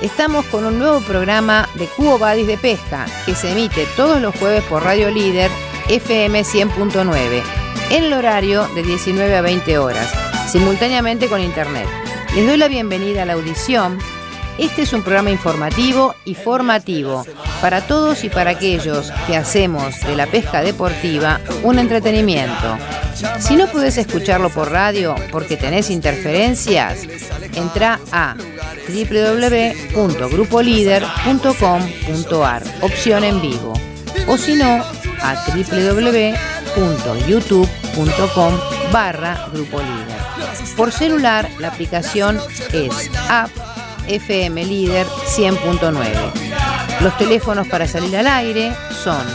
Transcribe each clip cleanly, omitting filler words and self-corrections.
Estamos con un nuevo programa de Quo Vadis de Pesca que se emite todos los jueves por Radio Líder FM 100.9 en el horario de 19 a 20 horas, simultáneamente con internet. Les doy la bienvenida a la audición. Este es un programa informativo y formativo para todos y para aquellos que hacemos de la pesca deportiva un entretenimiento. Si no podés escucharlo por radio porque tenés interferencias, entra a www.grupolider.com.ar, opción en vivo, o si no, a www.youtube.com/grupolider. Por celular, la aplicación es App FM Líder 100.9. Los teléfonos para salir al aire son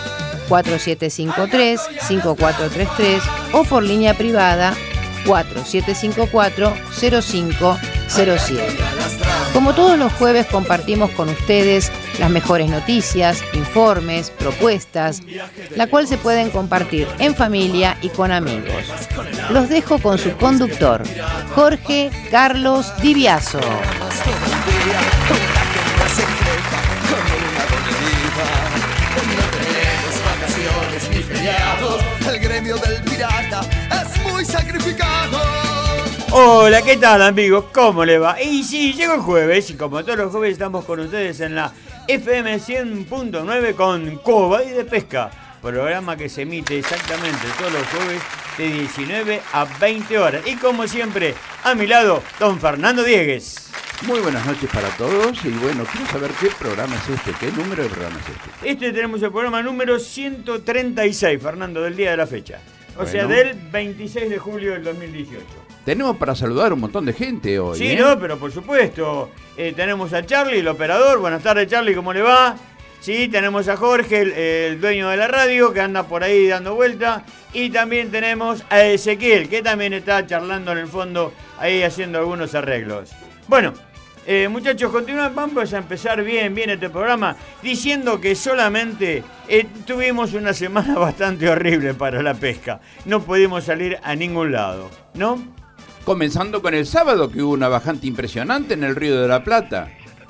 4753-5433 o por línea privada 4754-0507. Como todos los jueves compartimos con ustedes las mejores noticias, informes, propuestas, la cual se pueden compartir en familia y con amigos. Los dejo con su conductor, Jorge Carlos Diviaso. El gremio del pirata es muy sacrificado. Hola, ¿qué tal, amigos? ¿Cómo le va? Y sí, llegó el jueves y como todos los jueves estamos con ustedes en la FM 100.9 con Quo Vadis de Pesca, programa que se emite exactamente todos los jueves de 19 a 20 horas. Y como siempre, a mi lado, don Fernando Diegues. Muy buenas noches para todos y bueno, quiero saber qué programa es este, qué número de programa es este. Tenemos el programa número 136, Fernando, del día de la fecha. O sea, del 26 de julio del 2018. Tenemos para saludar un montón de gente hoy. Sí, ¿no? Pero por supuesto. Tenemos a Charlie, el operador. Buenas tardes, Charlie, ¿cómo le va? Sí, tenemos a Jorge, el dueño de la radio, que anda por ahí dando vuelta. Y también tenemos a Ezequiel, que también está charlando en el fondo, ahí haciendo algunos arreglos. Bueno, muchachos, vamos a empezar bien este programa, diciendo que solamente tuvimos una semana bastante horrible para la pesca. No pudimos salir a ningún lado, ¿no? Comenzando con el sábado, que hubo una bajante impresionante en el Río de la Plata.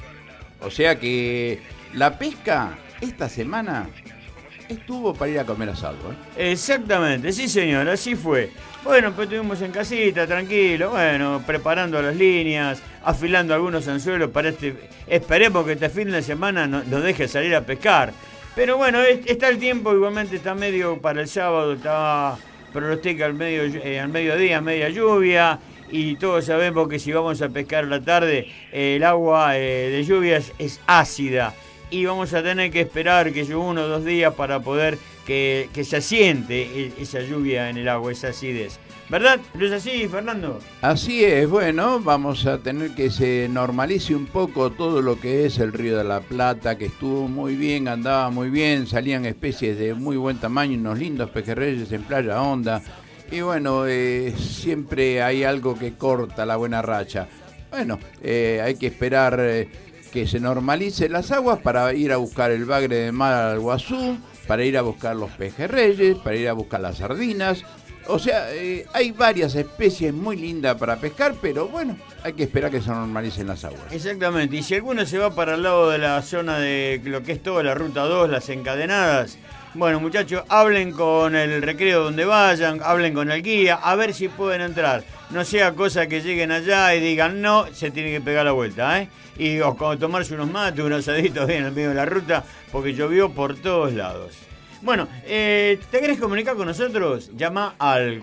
O sea que la pesca esta semana estuvo para ir a comer asado, ¿eh? Exactamente, sí señor, así fue. Bueno, pues estuvimos en casita, tranquilo, bueno, preparando las líneas, afilando algunos anzuelos para esperemos que este fin de semana nos deje salir a pescar. Pero bueno, está el tiempo, igualmente está medio para el sábado, está pronostica al mediodía, media lluvia, y todos sabemos que si vamos a pescar a la tarde, el agua de lluvia es ácida, y vamos a tener que esperar que lleve 1 o 2 días para poder que se asiente esa lluvia en el agua, esa acidez. ¿Verdad? ¿No es así, Fernando? Así es, bueno, vamos a tener que se normalice un poco todo lo que es el Río de la Plata, que estuvo muy bien, andaba muy bien, salían especies de muy buen tamaño, unos lindos pejerreyes en Playa Honda, y bueno, siempre hay algo que corta la buena racha. Bueno, hay que esperar que se normalicen las aguas para ir a buscar el bagre de mar al Guazú, para ir a buscar los pejerreyes, para ir a buscar las sardinas. O sea, hay varias especies muy lindas para pescar, pero bueno, hay que esperar que se normalicen las aguas. Exactamente, y si alguno se va para el lado de la zona de lo que es toda la Ruta 2, las encadenadas, bueno, muchachos, hablen con el recreo donde vayan, hablen con el guía, a ver si pueden entrar. No sea cosa que lleguen allá y digan no, se tiene que pegar la vuelta, o tomarse unos mates, unos asaditos bien en el medio de la ruta, porque llovió por todos lados. Bueno, ¿te querés comunicar con nosotros? Llama al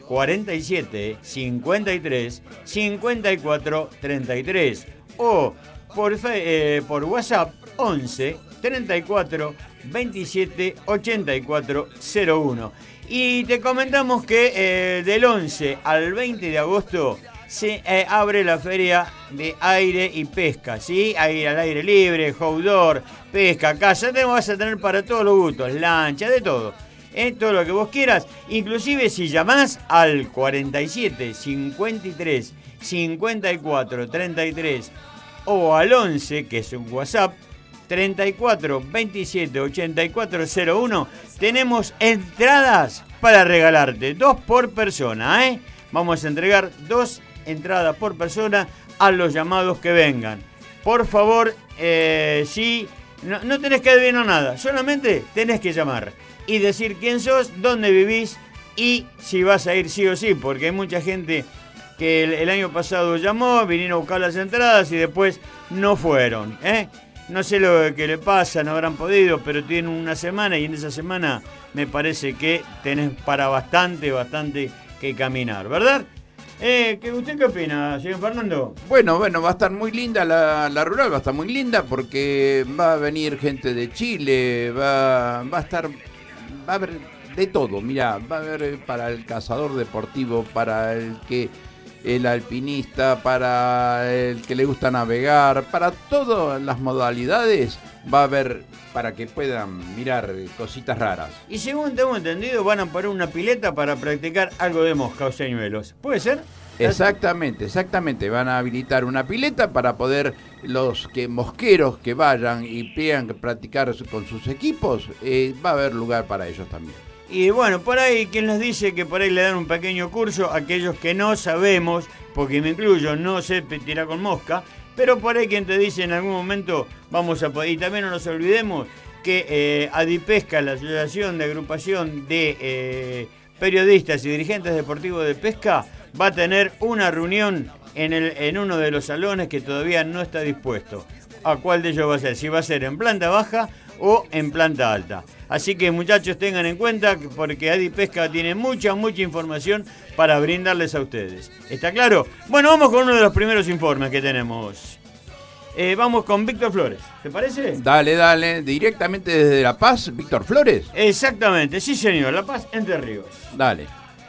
47 53 54 33 o por WhatsApp 11 34 27 84 01. Y te comentamos que del 11 al 20 de agosto se abre la feria de aire y pesca, ¿sí? Aire al aire libre, outdoor, pesca, caza, vas a tener para todos los gustos, lancha, de todo. Todo lo que vos quieras, inclusive si llamás al 47 53 54 33 o al 11, que es un WhatsApp, 34 27 84 01, tenemos entradas para regalarte, 2 por persona, Vamos a entregar 2 entradas por persona a los llamados que vengan. por favor, sí, no tenés que adivinar nada, solamente tenés que llamar y decir quién sos, dónde vivís y si vas a ir sí o sí, porque hay mucha gente que el año pasado llamó, vinieron a buscar las entradas y después no fueron, ¿eh? No sé lo que le pasa, no habrán podido, pero tienen una semana y en esa semana me parece que tenés para bastante que caminar, ¿verdad? ¿Usted qué opina, señor Fernando? Bueno, va a estar muy linda la rural, va a estar muy linda porque va a venir gente de Chile, va a haber de todo, mirá, va a haber para el cazador deportivo, para el alpinista, para el que le gusta navegar, para todas las modalidades va a haber para que puedan mirar cositas raras. Y según tengo entendido, van a poner una pileta para practicar algo de mosca o señuelos. ¿Puede ser? Exactamente. Van a habilitar una pileta para poder los mosqueros que vayan y quieran practicar con sus equipos, va a haber lugar para ellos también. Y bueno, por ahí, ¿quién nos dice que por ahí le dan un pequeño curso a aquellos que no sabemos, porque me incluyo, no sé tirar con mosca, pero por ahí quien te dice en algún momento vamos a poder. Y también no nos olvidemos que Adipesca, la Asociación de Agrupación de Periodistas y Dirigentes Deportivos de Pesca, va a tener una reunión en uno de los salones que todavía no está dispuesto. ¿A cuál de ellos va a ser? Si va a ser en planta baja o en planta alta. Así que muchachos, tengan en cuenta porque Adipesca tiene mucha información para brindarles a ustedes. ¿Está claro? Bueno, vamos con uno de los primeros informes que tenemos. Vamos con Víctor Flores, ¿te parece? Dale, directamente desde La Paz, Víctor Flores. Exactamente, sí señor, La Paz, Entre Ríos. Dale.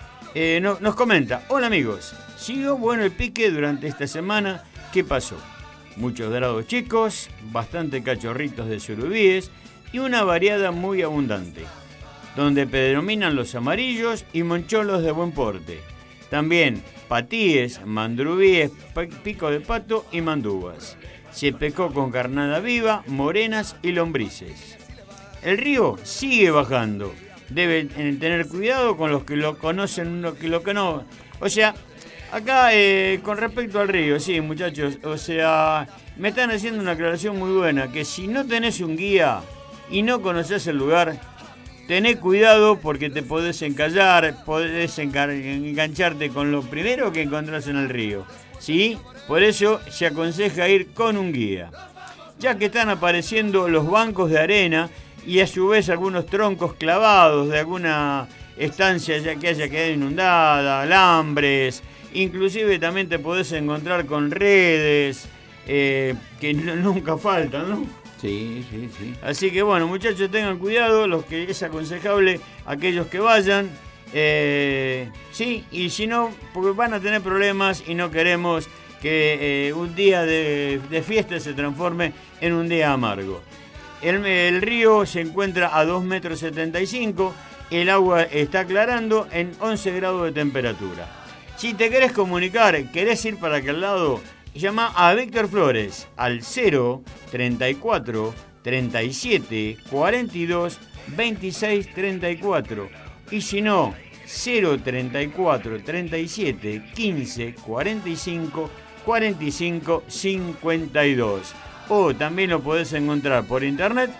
Nos comenta, hola amigos, siguió bueno el pique durante esta semana, ¿qué pasó? Muchos dorados chicos, bastante cachorritos de surubíes y una variada muy abundante, donde predominan los amarillos y moncholos de buen porte. También patíes, mandrubíes, pico de pato y mandúas. Se pescó con carnada viva, morenas y lombrices. El río sigue bajando. Deben tener cuidado con los que lo conocen, los que no. O sea, acá con respecto al río, sí, muchachos, o sea, me están haciendo una aclaración muy buena, que si no tenés un guía y no conocés el lugar, tené cuidado porque te podés encallar, podés engancharte con lo primero que encontrás en el río, ¿sí? Por eso se aconseja ir con un guía, ya que están apareciendo los bancos de arena y a su vez algunos troncos clavados de alguna estancia ya que haya quedado inundada, alambres, inclusive también te podés encontrar con redes que nunca faltan, ¿no? Sí. Así que bueno, muchachos, tengan cuidado, los que es aconsejable, aquellos que vayan, sí, y si no, porque van a tener problemas y no queremos que un día de fiesta se transforme en un día amargo. El río se encuentra a 2,75 metros, el agua está aclarando en 11 grados de temperatura. Si te querés comunicar, querés ir para aquel lado, llama a Víctor Flores al 034 37 42 26 34 y si no, 034 37 15 45 45 52. O también lo podés encontrar por internet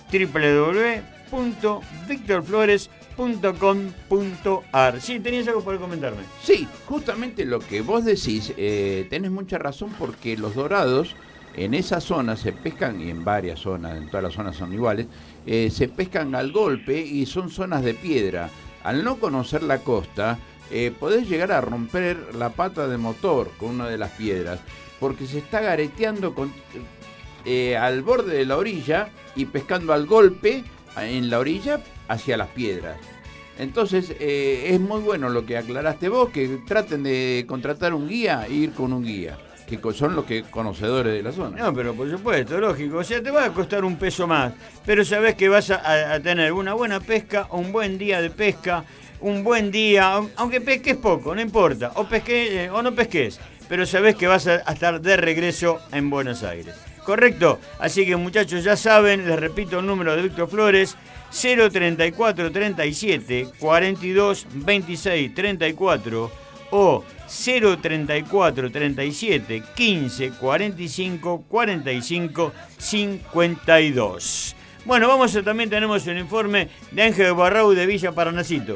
www.victorflores.com.ar. Sí, ¿tenías algo para comentarme? Sí, justamente lo que vos decís, tenés mucha razón porque los dorados en esa zona se pescan, y en varias zonas, en todas las zonas son iguales, se pescan al golpe y son zonas de piedra. Al no conocer la costa, podés llegar a romper la pata de motor con una de las piedras, porque se está gareteando al borde de la orilla y pescando al golpe en la orilla hacia las piedras. Entonces es muy bueno lo que aclaraste vos, que traten de contratar un guía e ir con un guía, que son los que conocedores de la zona. No, pero por supuesto, lógico, o sea, te va a costar un peso más, pero sabés que vas a tener una buena pesca, un buen día de pesca, un buen día, aunque pesques poco, no importa, o pesques o no pesques, pero sabés que vas a estar de regreso en Buenos Aires. ¿Correcto? Así que muchachos ya saben, les repito el número de Víctor Flores, 034 37 42 26 34 o 034 37 15 45 45 52. Bueno, también tenemos un informe de Ángel Barrau de Villa Paranacito.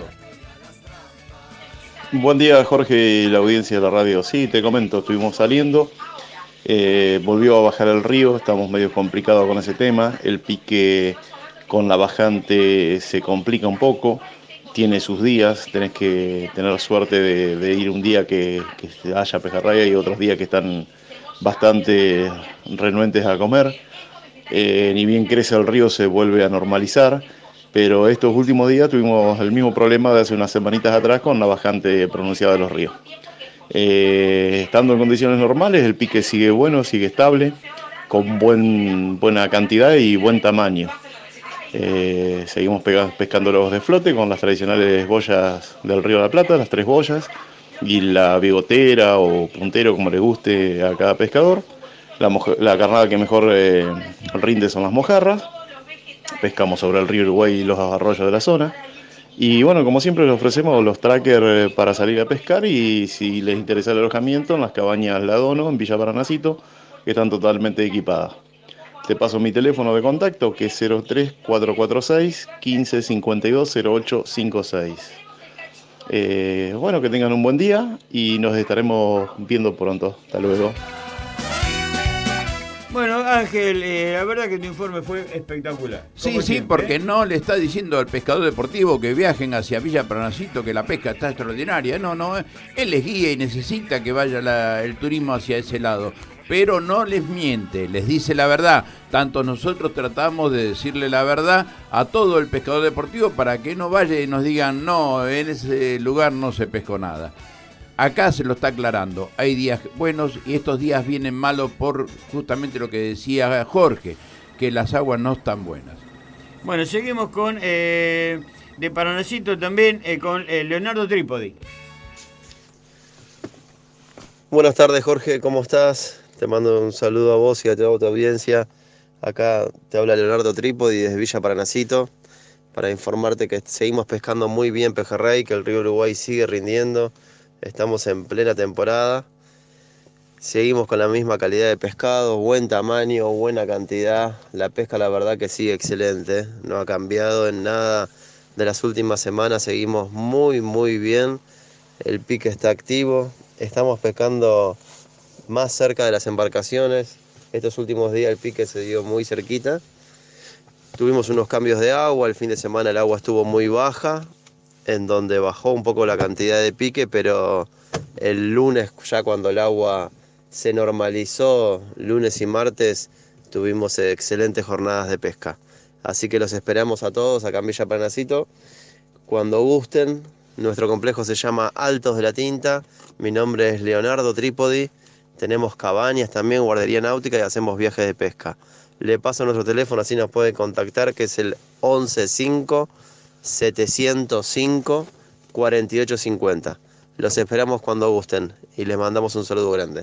Buen día, Jorge y la audiencia de la radio. Sí, te comento, estuvimos saliendo, volvió a bajar el río, estamos medio complicados con ese tema, el pique con la bajante se complica un poco, tiene sus días, tenés que tener suerte de ir un día que haya pejerraya y otros días que están bastante renuentes a comer. Ni bien crece el río se vuelve a normalizar, pero estos últimos días tuvimos el mismo problema de hace unas semanitas atrás con la bajante pronunciada de los ríos. Estando en condiciones normales, el pique sigue bueno, sigue estable, con buena cantidad y buen tamaño. Seguimos pescando los de flote con las tradicionales boyas del Río de la Plata, las 3 boyas, y la bigotera o puntero, como le guste a cada pescador. La carnada que mejor rinde son las mojarras. Pescamos sobre el río Uruguay y los arroyos de la zona. Y bueno, como siempre les ofrecemos los trackers para salir a pescar, y si les interesa el alojamiento, en las cabañas La Dono, en Villa Paranacito, que están totalmente equipadas. Te paso mi teléfono de contacto, que es 03446 1552 0856. Bueno, que tengan un buen día y nos estaremos viendo pronto. Hasta luego. Bueno, Ángel, la verdad que tu informe fue espectacular. Sí, porque no le está diciendo al pescador deportivo que viajen hacia Villa Paranacito, que la pesca está extraordinaria. No, él les guía y necesita que vaya el turismo hacia ese lado. Pero no les miente, les dice la verdad. Tanto nosotros tratamos de decirle la verdad a todo el pescador deportivo para que no vaya y nos digan, no, en ese lugar no se pescó nada. Acá se lo está aclarando, hay días buenos y estos días vienen malos por justamente lo que decía Jorge, que las aguas no están buenas. Bueno, seguimos con, de Paranacito también, con Leonardo Trípodi. Buenas tardes, Jorge, ¿cómo estás? Te mando un saludo a vos y a toda tu audiencia. Acá te habla Leonardo Trípodi desde Villa Paranacito para informarte que seguimos pescando muy bien pejerrey, que el río Uruguay sigue rindiendo. Estamos en plena temporada, seguimos con la misma calidad de pescado, buen tamaño, buena cantidad. La pesca la verdad que sigue excelente, no ha cambiado en nada de las últimas semanas, seguimos muy bien. El pique está activo, estamos pescando más cerca de las embarcaciones. Estos últimos días el pique se dio muy cerquita. Tuvimos unos cambios de agua, el fin de semana el agua estuvo muy baja, en donde bajó un poco la cantidad de pique, pero el lunes, ya cuando el agua se normalizó, lunes y martes, tuvimos excelentes jornadas de pesca. Así que los esperamos a todos acá en Villa Paranacito, cuando gusten. Nuestro complejo se llama Altos de la Tinta, mi nombre es Leonardo Trípodi, tenemos cabañas también, guardería náutica y hacemos viajes de pesca. Le paso nuestro teléfono, así nos puede contactar, que es el 115 705 4850. Los esperamos cuando gusten y les mandamos un saludo grande.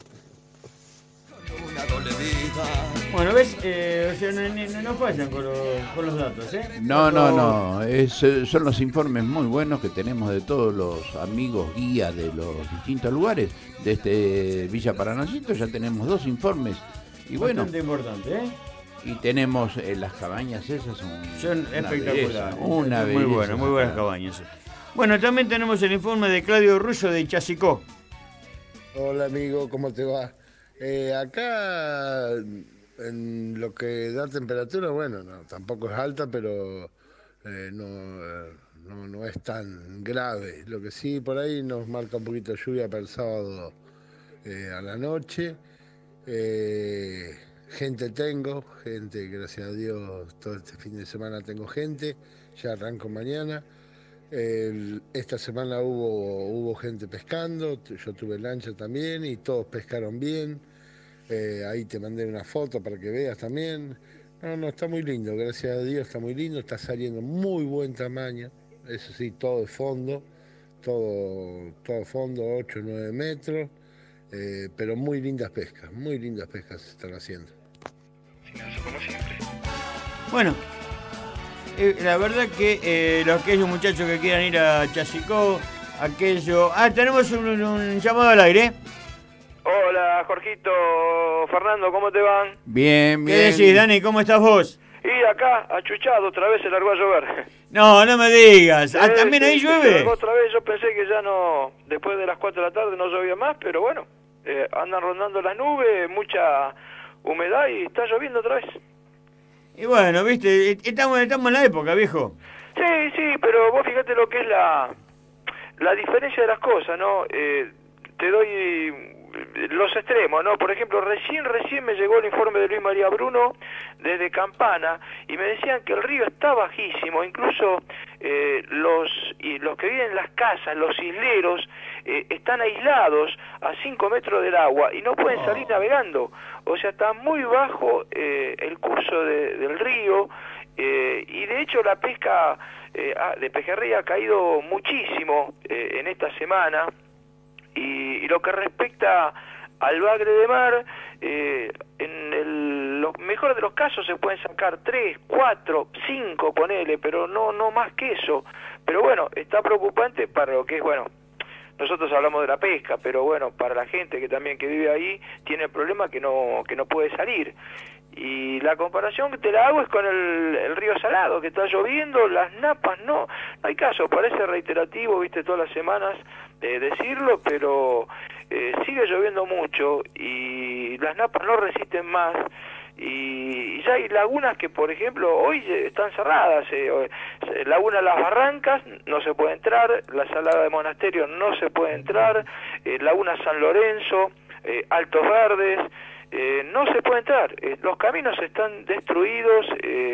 Bueno, ¿ves? O sea, no fallan con los datos, ¿eh? No. Son los informes muy buenos que tenemos de todos los amigos guías de los distintos lugares de este Villa Paranacito. Ya tenemos 2 informes. Y bueno, bastante importante, ¿eh? Y tenemos las cabañas esas, son espectaculares. Una muy buenas, muy buenas cabañas. Bueno, también tenemos el informe de Claudio Rullo de Chasicó. Hola amigo, ¿cómo te va? Acá en lo que da temperatura, bueno, no, tampoco es alta, pero no es tan grave. Lo que sí por ahí nos marca un poquito de lluvia para el sábado a la noche. Gente, gracias a Dios, todo este fin de semana tengo gente, ya arranco mañana. Esta semana hubo gente pescando, yo tuve lancha también y todos pescaron bien. Ahí te mandé una foto para que veas también. No, está muy lindo, gracias a Dios está muy lindo, está saliendo muy buen tamaño, eso sí, todo de fondo, todo fondo, 8 o 9 metros. Pero muy lindas pescas se están haciendo. Como siempre. Bueno, la verdad que aquellos muchachos que quieran ir a Chasicó, aquello... Ah, tenemos un llamado al aire. Hola, Jorgito, Fernando, ¿cómo te van? Bien, ¿Qué bien. decís, Dani? ¿Cómo estás vos? Y acá, achuchado, otra vez se largó a llover. No, no me digas. Ah, ¿también ahí Se llueve? largó otra vez, yo pensé que ya no, después de las 4 de la tarde no llovía más, pero bueno, andan rondando las nubes, mucha humedad y está lloviendo otra vez. Y bueno, viste, estamos en la época, viejo. Sí, pero vos fíjate lo que es la diferencia de las cosas, ¿no? Te doy los extremos, ¿no? Por ejemplo, recién me llegó el informe de Luis María Bruno desde Campana y me decían que el río está bajísimo, incluso los que viven en las casas, los isleros, están aislados a 5 metros del agua y no pueden salir navegando. O sea, está muy bajo el curso del río y de hecho la pesca de pejerrey ha caído muchísimo en esta semana. Y lo que respecta al bagre de mar, en los mejores de los casos se pueden sacar 3, 4, 5, ponele, pero no más que eso. Pero bueno, está preocupante para lo que es, bueno, nosotros hablamos de la pesca, pero bueno, para la gente que también que vive ahí, tiene el problema que no puede salir. Y la comparación que te la hago es con el río Salado, que está lloviendo, las napas no hay caso, parece reiterativo, viste, todas las semanas decirlo, pero sigue lloviendo mucho y las napas no resisten más y ya hay lagunas que, por ejemplo, hoy están cerradas, Laguna Las Barrancas no se puede entrar, la Salada de Monasterio no se puede entrar, Laguna San Lorenzo, Altos Verdes, no se puede entrar, los caminos están destruidos,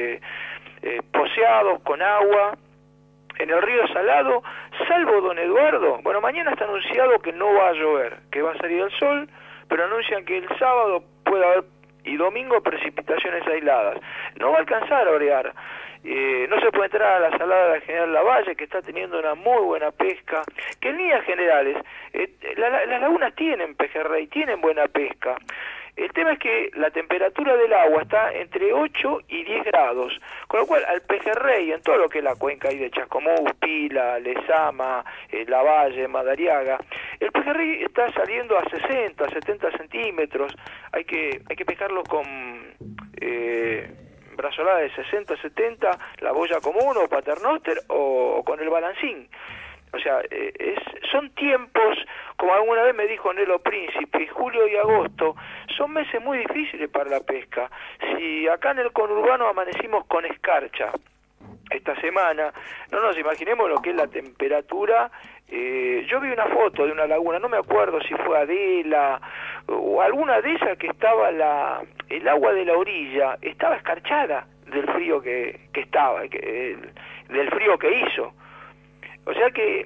poceados con agua. En el río Salado, salvo Don Eduardo, bueno, mañana está anunciado que no va a llover, que va a salir el sol, pero anuncian que el sábado puede haber y domingo precipitaciones aisladas. No va a alcanzar a orear. No se puede entrar a la salada de General Lavalle, que está teniendo una muy buena pesca, que en líneas generales, las lagunas tienen pejerrey, tienen buena pesca. El tema es que la temperatura del agua está entre 8 y 10 grados, con lo cual al pejerrey, en todo lo que es la cuenca ahí de Chascomús, Pila, Lezama, Lavalle, Madariaga, el pejerrey está saliendo a 60, 70 centímetros, hay que pescarlo con brazolada de 60, 70, la boya común o paternoster o con el balancín. O sea, son tiempos, como alguna vez me dijo Nelo Príncipe, julio y agosto, son meses muy difíciles para la pesca. Si acá en el conurbano amanecimos con escarcha esta semana, no nos imaginemos lo que es la temperatura. Yo vi una foto de una laguna, no me acuerdo si fue Adela o alguna de esas, que estaba el agua de la orilla, estaba escarchada del frío que estaba, del frío que hizo. O sea que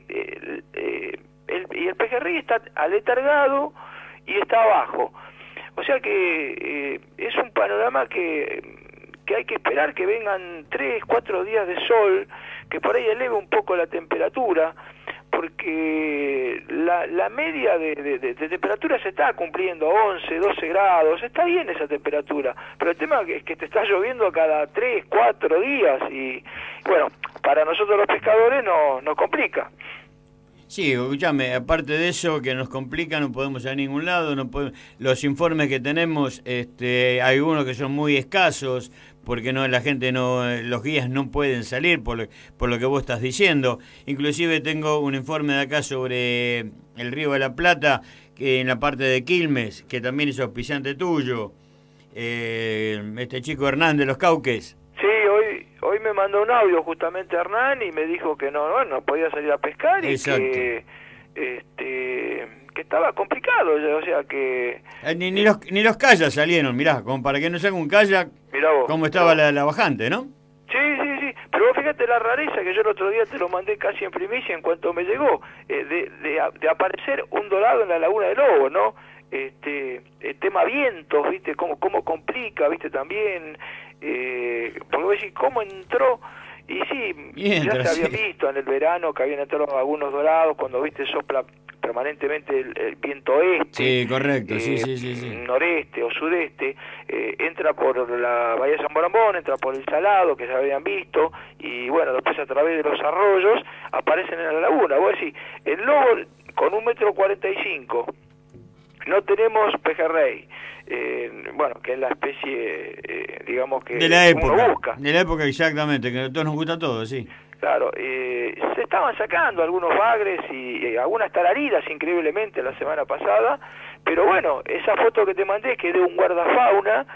el pejerrey está aletargado y está abajo. O sea que es un panorama que hay que esperar que vengan 3, 4 días de sol, que por ahí eleve un poco la temperatura, porque la media de temperatura se está cumpliendo, 11, 12 grados, está bien esa temperatura, pero el tema es que te está lloviendo cada 3, 4 días y bueno, para nosotros los pescadores nos complica. Sí, escúchame, aparte de eso que nos complica, no podemos ir a ningún lado, los informes que tenemos, hay algunos que son muy escasos, porque la gente los guías no pueden salir por lo que vos estás diciendo. Inclusive tengo un informe de acá sobre el Río de la Plata, que en la parte de Quilmes, que también es auspiciante tuyo, este chico Hernán de los Cauques. Sí, hoy me mandó un audio justamente Hernán y me dijo que no podía salir a pescar. Exacto. Y que estaba complicado, o sea que... Ni los kayak salieron, mirá, como para que no salga un kayak, como estaba la bajante, ¿no? Sí, pero vos fíjate la rareza que yo el otro día te lo mandé casi en primicia en cuanto me llegó, de aparecer un dorado en la Laguna de Lobo, ¿no? El tema vientos, ¿viste? Cómo complica, ¿viste? También, porque vos decís, ¿cómo entró? Y sí, ya se había visto en el verano que habían entrado algunos dorados, cuando, ¿viste? Sopla permanentemente el viento oeste, Sí, correcto, sí. noreste o sudeste, entra por la bahía de San Borambón, entra por el Salado, que ya habían visto, y bueno, después a través de los arroyos aparecen en la laguna. Vos decís, el lobo con 1,45 m, no tenemos pejerrey, bueno, que es la especie, digamos que de la uno época, busca. de la época exactamente, que a todos nos gusta todo, sí. Claro, se estaban sacando algunos bagres y algunas tarariras increíblemente la semana pasada, pero bueno, esa foto que te mandé, que es de un guardafauna,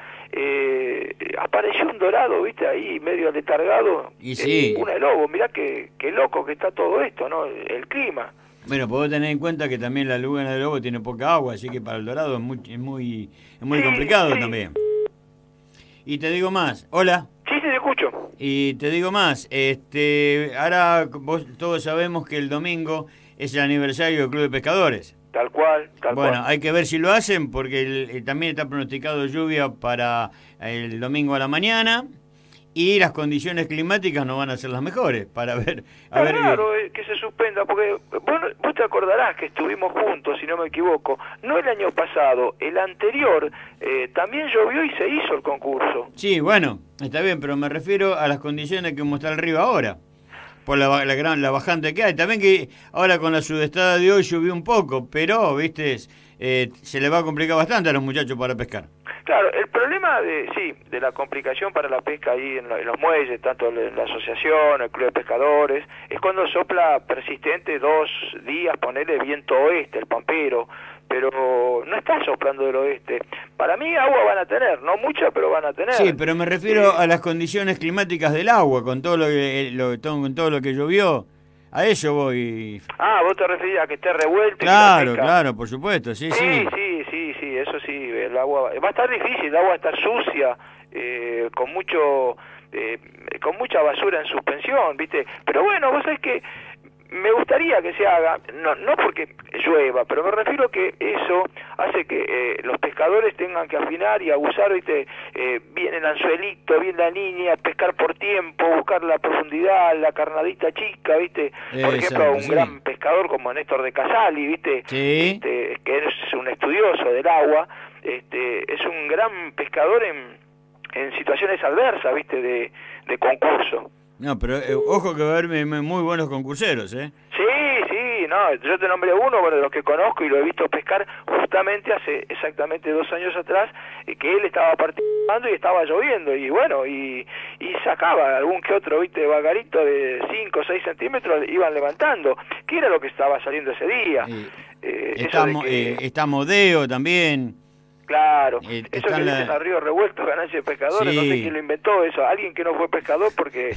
apareció un dorado, viste, ahí medio letargado, Y sí. Una de lobo. Mirá qué loco que está todo esto, ¿no? El clima. Bueno, podés tener en cuenta que también la laguna de Lobo tiene poca agua, así que para el dorado es muy Sí, complicado sí. también. Y te digo más, hola. Sí, te escucho. Y te digo más, ahora todos sabemos que el domingo es el aniversario del Club de Pescadores. Tal cual, Bueno, hay que ver si lo hacen porque también está pronosticado lluvia para el domingo a la mañana y las condiciones climáticas no van a ser las mejores para ver. Está raro que se suspenda, porque vos te acordarás que estuvimos juntos, si no me equivoco, no el año pasado, el anterior, también llovió y se hizo el concurso. Sí, bueno, está bien, pero me refiero a las condiciones que muestra el río ahora, por la bajante que hay. También que ahora con la sudestada de hoy llovió un poco, pero, viste, se le va a complicar bastante a los muchachos para pescar. Claro, el problema de la complicación para la pesca ahí en los muelles, tanto en la asociación, el club de pescadores, es cuando sopla persistente 2 días, ponerle viento oeste, el pampero, pero no está soplando del oeste. Para mí agua van a tener, no mucha, pero van a tener. Sí, pero me refiero a las condiciones climáticas del agua, con todo con todo lo que llovió. A eso voy. Ah, vos te referís a que esté revuelto. Claro, por supuesto, sí. Sí, eso sí, el agua va a estar difícil, el agua va a estar sucia, con mucha basura en suspensión, ¿viste? Pero bueno, vos sabés que me gustaría que se haga, no porque llueva, pero me refiero que eso hace que los pescadores tengan que afinar y abusar, ¿viste? Bien el anzuelito, bien la línea, pescar por tiempo, buscar la profundidad, la carnadita chica, ¿viste? Por ejemplo, un gran pescador como Néstor de Casali, ¿viste? Sí. Que es un estudioso del agua, es un gran pescador en situaciones adversas, ¿viste? De concurso. No, pero ojo que va a haber muy buenos concurseros, ¿eh? Sí, no, yo te nombré uno, bueno, de los que conozco y lo he visto pescar justamente hace exactamente 2 años atrás, que él estaba participando y estaba lloviendo, y bueno, y sacaba algún que otro, viste, bagarito de 5 o 6 centímetros, iban levantando, que era lo que estaba saliendo ese día. Está Modeo también. Claro, eso que están dicen a río revuelto, ganancia de pescadores, no sé quién lo inventó eso, alguien que no fue pescador, porque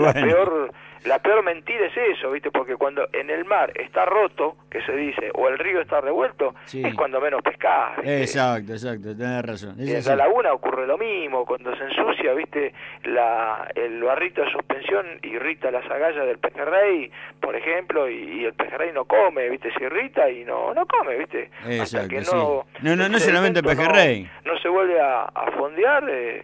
la peor mentira es eso, ¿viste? Porque cuando en el mar está roto, que se dice, o el río está revuelto, es cuando menos pescás, ¿viste? Exacto, tenés razón. Y en la laguna ocurre lo mismo, cuando se ensucia, ¿viste? El barrito de suspensión irrita las agallas del pejerrey, por ejemplo, y el pejerrey no come, ¿viste? Se irrita y no come, ¿viste? Exacto, hasta que no solamente el pejerrey. No se vuelve a fondear,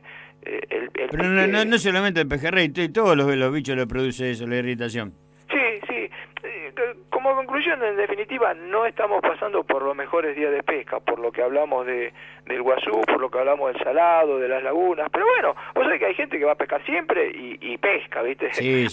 pero no solamente el pejerrey, todos los bichos le produce eso, la irritación. Sí. Como conclusión, en definitiva, no estamos pasando por los mejores días de pesca, por lo que hablamos del Guazú, por lo que hablamos del Salado, de las lagunas, pero bueno, vos sabés que hay gente que va a pescar siempre y pesca, ¿viste? Sí.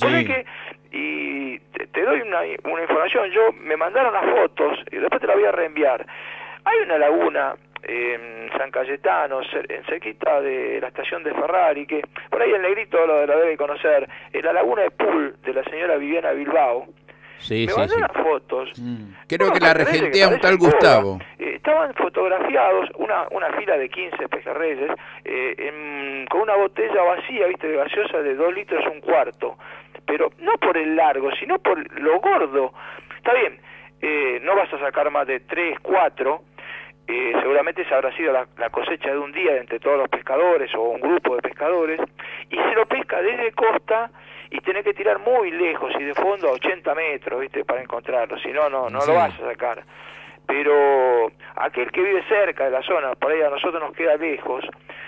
Y te doy una información, me mandaron las fotos, y después te la voy a reenviar. Hay una laguna en San Cayetano, cerquita de la estación de Ferrari, que por ahí el negrito lo debe conocer, la laguna de Pool de la señora Viviana Bilbao. Me mandó las fotos. Creo que la regentea un tal Gustavo. Estaban fotografiados una fila de 15 pejerreyes con una botella vacía, ¿viste? De gaseosa de 2 litros un cuarto. Pero no por el largo, sino por lo gordo. Está bien, no vas a sacar más de 3, 4. Seguramente esa habrá sido la cosecha de un día entre todos los pescadores o un grupo de pescadores, y se lo pesca desde costa y tenés que tirar muy lejos y de fondo a 80 metros, ¿viste? Para encontrarlo, si no lo vas a sacar. Pero aquel que vive cerca de la zona, por ahí a nosotros nos queda lejos,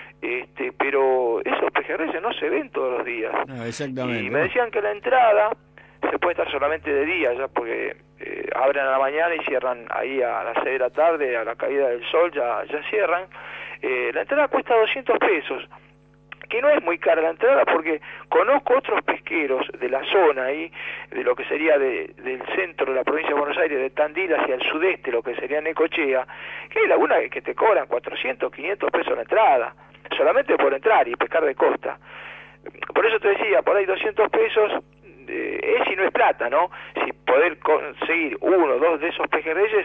pero esos pejerreyes no se ven todos los días. No, exactamente. Y me decían que la entrada se puede estar solamente de día, ya porque abren a la mañana y cierran ahí a las 6 de la tarde, a la caída del sol ya cierran. La entrada cuesta 200 pesos, que no es muy cara la entrada, porque conozco otros pesqueros de la zona ahí, de lo que sería del centro de la provincia de Buenos Aires, de Tandil hacia el sudeste, lo que sería Necochea, que hay lagunas que te cobran 400, 500 pesos la entrada, solamente por entrar y pescar de costa. Por eso te decía, por ahí 200 pesos es y no es plata, ¿no? Si poder conseguir uno o dos de esos pejerreyes,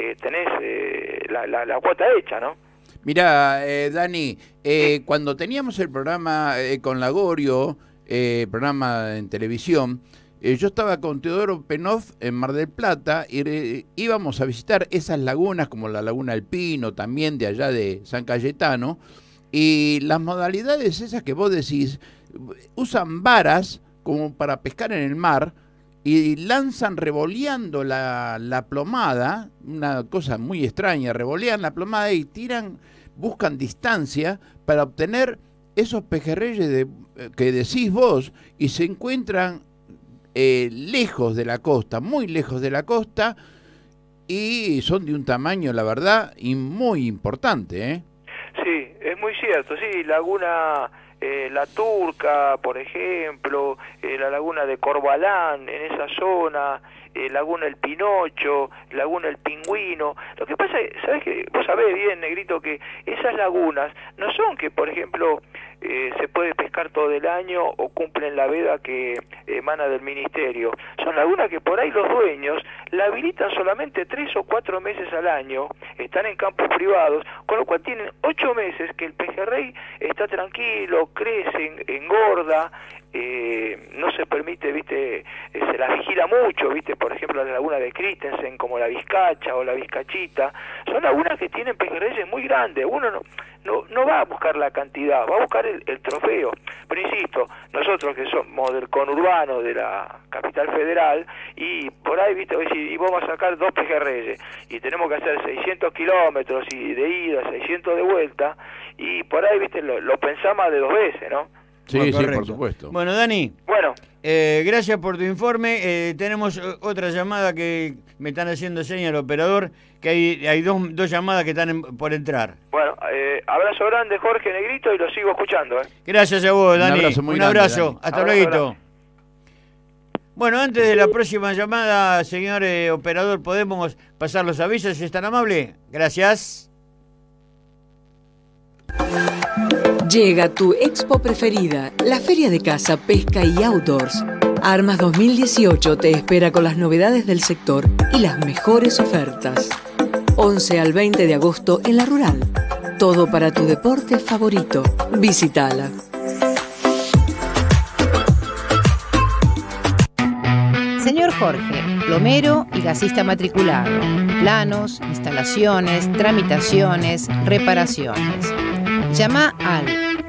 tenés la cuota hecha, ¿no? Mirá, Dani, cuando teníamos el programa con Lagorio, programa en televisión, yo estaba con Teodoro Penoff en Mar del Plata y íbamos a visitar esas lagunas, como la Laguna del Pino, también de allá de San Cayetano, y las modalidades esas que vos decís, usan varas como para pescar en el mar, y lanzan revoleando la plomada, una cosa muy extraña, revolean la plomada y buscan distancia para obtener esos pejerreyes que decís vos, y se encuentran lejos de la costa, muy lejos de la costa, y son de un tamaño, la verdad, y muy importante, ¿eh? Sí, es muy cierto, sí, laguna... La Turca, por ejemplo, la laguna de Corbalán, en esa zona, laguna El Pinocho, laguna El Pingüino. Lo que pasa es, ¿sabes qué? Vos sabés bien, Negrito, que esas lagunas no son que, por ejemplo, se puede pescar todo el año o cumplen la veda que emana del ministerio. Son lagunas que por ahí los dueños la habilitan solamente 3 o 4 meses al año, están en campos privados, con lo cual tienen 8 meses que el pejerrey está tranquilo, crece, engorda, no se permite, viste, se las vigila mucho, viste, por ejemplo la laguna de Christensen, como la Vizcacha o la Vizcachita, son lagunas que tienen pejerreyes muy grandes. Uno no va a buscar la cantidad, va a buscar el trofeo. Pero insisto, nosotros que somos del conurbano de la capital federal, y por ahí, viste, y vamos a sacar 2 pejerreyes, y tenemos que hacer 600 kilómetros y de ida, 600 de vuelta, y por ahí, viste, lo pensamos de 2 veces, ¿no? Sí, bueno, sí, por supuesto. Bueno, Dani. Bueno. Gracias por tu informe. Tenemos otra llamada que me están haciendo señas al operador, que hay dos llamadas que están por entrar. Bueno, abrazo grande, Jorge, Negrito, y lo sigo escuchando. Gracias a vos, Dani. Un abrazo. Dani. Hasta luego. Bueno, antes de la próxima llamada, señor operador, ¿podemos pasar los avisos si es tan amable? Gracias. Llega tu expo preferida, la Feria de Caza, Pesca y Outdoors. Armas 2018 te espera con las novedades del sector y las mejores ofertas. 11 al 20 de agosto en La Rural. Todo para tu deporte favorito. Visítala. Señor Jorge, plomero y gasista matriculado. Planos, instalaciones, tramitaciones, reparaciones. Llama al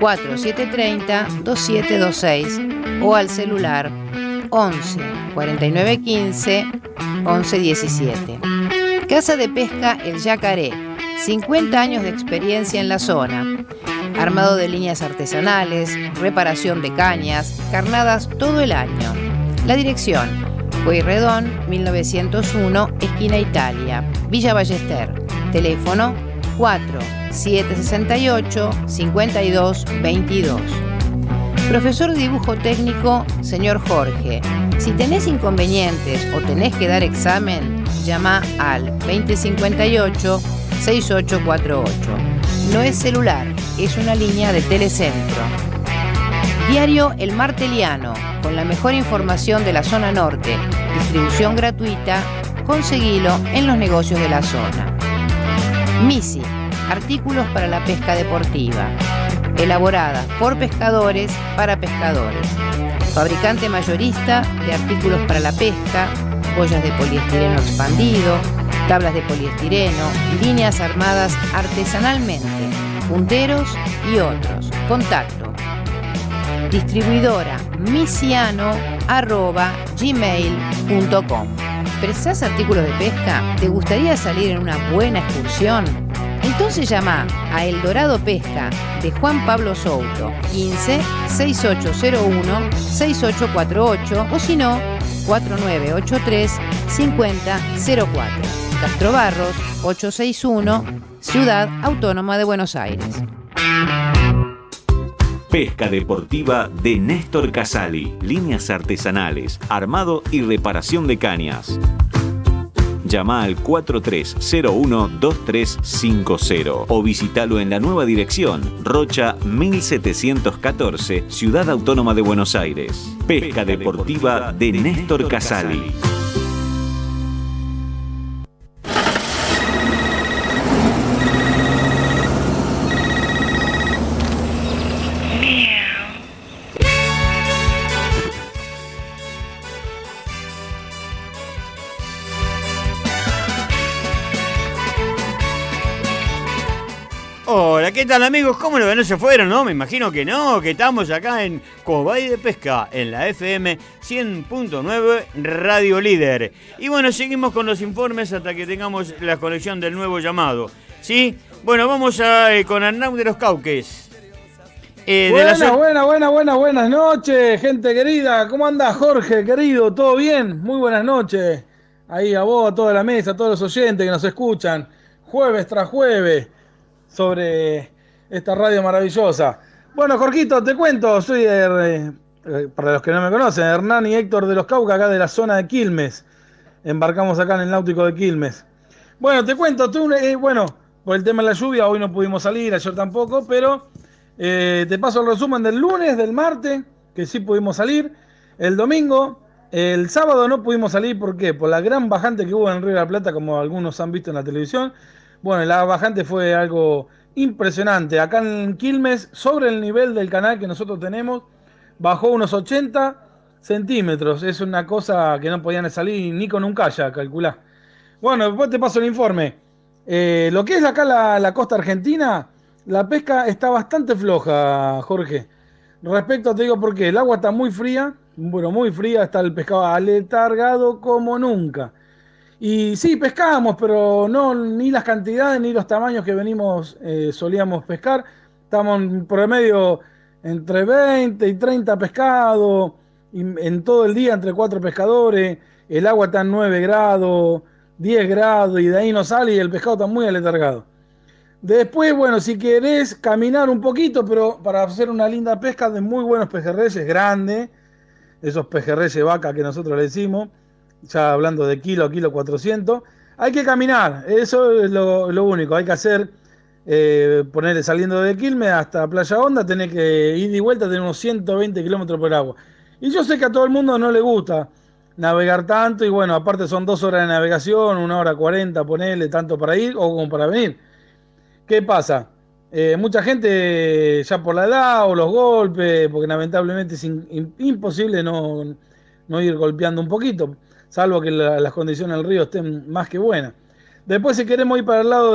4730-2726 o al celular 11 49 15 11 17. Casa de Pesca El Yacaré, 50 años de experiencia en la zona. Armado de líneas artesanales, reparación de cañas, carnadas todo el año. La dirección: Pueyrredón 1901, esquina Italia, Villa Ballester. Teléfono 4-768-5222. Profesor de dibujo técnico, señor Jorge. Si tenés inconvenientes o tenés que dar examen, llama al 2058-6848. No es celular, es una línea de Telecentro. Diario El Marteliano, con la mejor información de la zona norte. Distribución gratuita. Conseguilo en los negocios de la zona. Misi, artículos para la pesca deportiva, elaborada por pescadores para pescadores. Fabricante mayorista de artículos para la pesca, boyas de poliestireno expandido, tablas de poliestireno, líneas armadas artesanalmente, punteros y otros. Contacto: distribuidora misiano@gmail.com. ¿Precisás artículos de pesca? ¿Te gustaría salir en una buena excursión? Entonces llama a El Dorado Pesca de Juan Pablo Souto, 15 6801 6848, o si no, 4983-5004. Castro Barros, 861, Ciudad Autónoma de Buenos Aires. Pesca deportiva de Néstor Casali. Líneas artesanales, armado y reparación de cañas. Llama al 4301-2350 o visítalo en la nueva dirección, Rocha 1714, Ciudad Autónoma de Buenos Aires. Pesca deportiva de Néstor Casali. Hola, ¿qué tal amigos? ¿Cómo lo ven? ¿No se fueron? No, me imagino que no, que estamos acá en Cuo Vadis de Pesca, en la FM 100.9 Radio Líder. Y bueno, seguimos con los informes hasta que tengamos la conexión del nuevo llamado, ¿sí? Bueno, vamos con Hernán de los Cauques. Buenas noches, gente querida. ¿Cómo anda Jorge, querido? ¿Todo bien? Muy buenas noches. Ahí a vos, a toda la mesa, a todos los oyentes que nos escuchan, jueves tras jueves, sobre esta radio maravillosa. Bueno, Jorgito, te cuento, soy, para los que no me conocen, Hernán y Héctor de los Caucas, acá de la zona de Quilmes. Embarcamos acá en el náutico de Quilmes. Bueno, te cuento, por el tema de la lluvia, hoy no pudimos salir, ayer tampoco, pero te paso el resumen del lunes, del martes, que sí pudimos salir, el domingo, el sábado no pudimos salir, ¿por qué? Por la gran bajante que hubo en el Río de la Plata, como algunos han visto en la televisión. Bueno, la bajante fue algo impresionante. Acá en Quilmes, sobre el nivel del canal que nosotros tenemos, bajó unos 80 centímetros. Es una cosa que no podían salir ni con un kayak, calculá. Bueno, después te paso el informe. Lo que es acá la costa argentina, la pesca está bastante floja, Jorge. Respecto, te digo por qué. El agua está muy fría, muy fría, está el pescado aletargado como nunca. Y sí, pescábamos, pero no ni las cantidades ni los tamaños que solíamos pescar. Estamos en promedio entre 20 y 30 pescados, en todo el día entre 4 pescadores. El agua está en 9 grados, 10 grados, y de ahí no sale y el pescado está muy aletargado. Después, bueno, si querés caminar un poquito, pero para hacer una linda pesca de muy buenos pejerreyes grandes, esos pejerreyes vaca que nosotros le decimos, ya hablando de kilo 400, hay que caminar, eso es lo único, hay que hacer, ponerle saliendo de Quilmes hasta Playa Honda, tener que ir y vuelta, tener unos 120 kilómetros por agua. Y yo sé que a todo el mundo no le gusta navegar tanto, y bueno, aparte son 2 horas de navegación, 1 hora 40, ponerle tanto para ir o como para venir. ¿Qué pasa? Mucha gente ya por la edad o los golpes, porque lamentablemente es imposible no ir golpeando un poquito, salvo que las condiciones del río estén más que buenas. Después, si queremos ir para el lado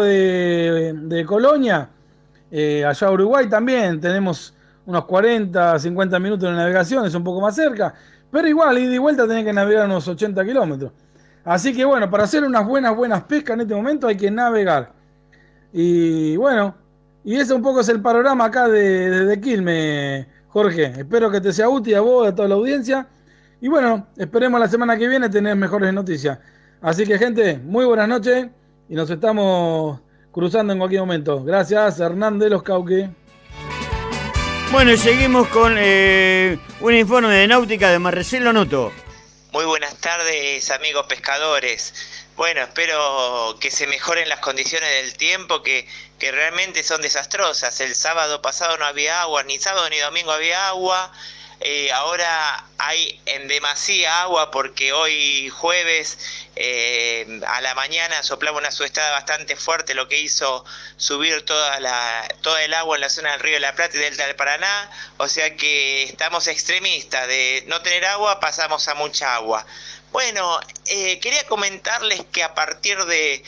de Colonia, allá Uruguay también, tenemos unos 40, 50 minutos de navegación, es un poco más cerca, pero igual, ida y vuelta tenés que navegar unos 80 kilómetros. Así que bueno, para hacer unas buenas pescas en este momento hay que navegar. Y bueno, y ese un poco es el panorama acá de Quilmes, Jorge. Espero que te sea útil a vos y a toda la audiencia. Y bueno, esperemos la semana que viene tener mejores noticias. Así que, gente, muy buenas noches y nos estamos cruzando en cualquier momento. Gracias, Hernán de los Cauques. Bueno, y seguimos con un informe de náutica de Marcelo Noto. Muy buenas tardes, amigos pescadores. Bueno, espero que se mejoren las condiciones del tiempo que realmente son desastrosas. El sábado pasado no había agua, ni sábado ni domingo había agua. Ahora hay en demasía agua porque hoy jueves a la mañana soplaba una subestada bastante fuerte, lo que hizo subir toda el agua en la zona del Río de la Plata y Delta del Paraná. O sea que estamos extremistas, de no tener agua pasamos a mucha agua. Bueno, quería comentarles que a partir de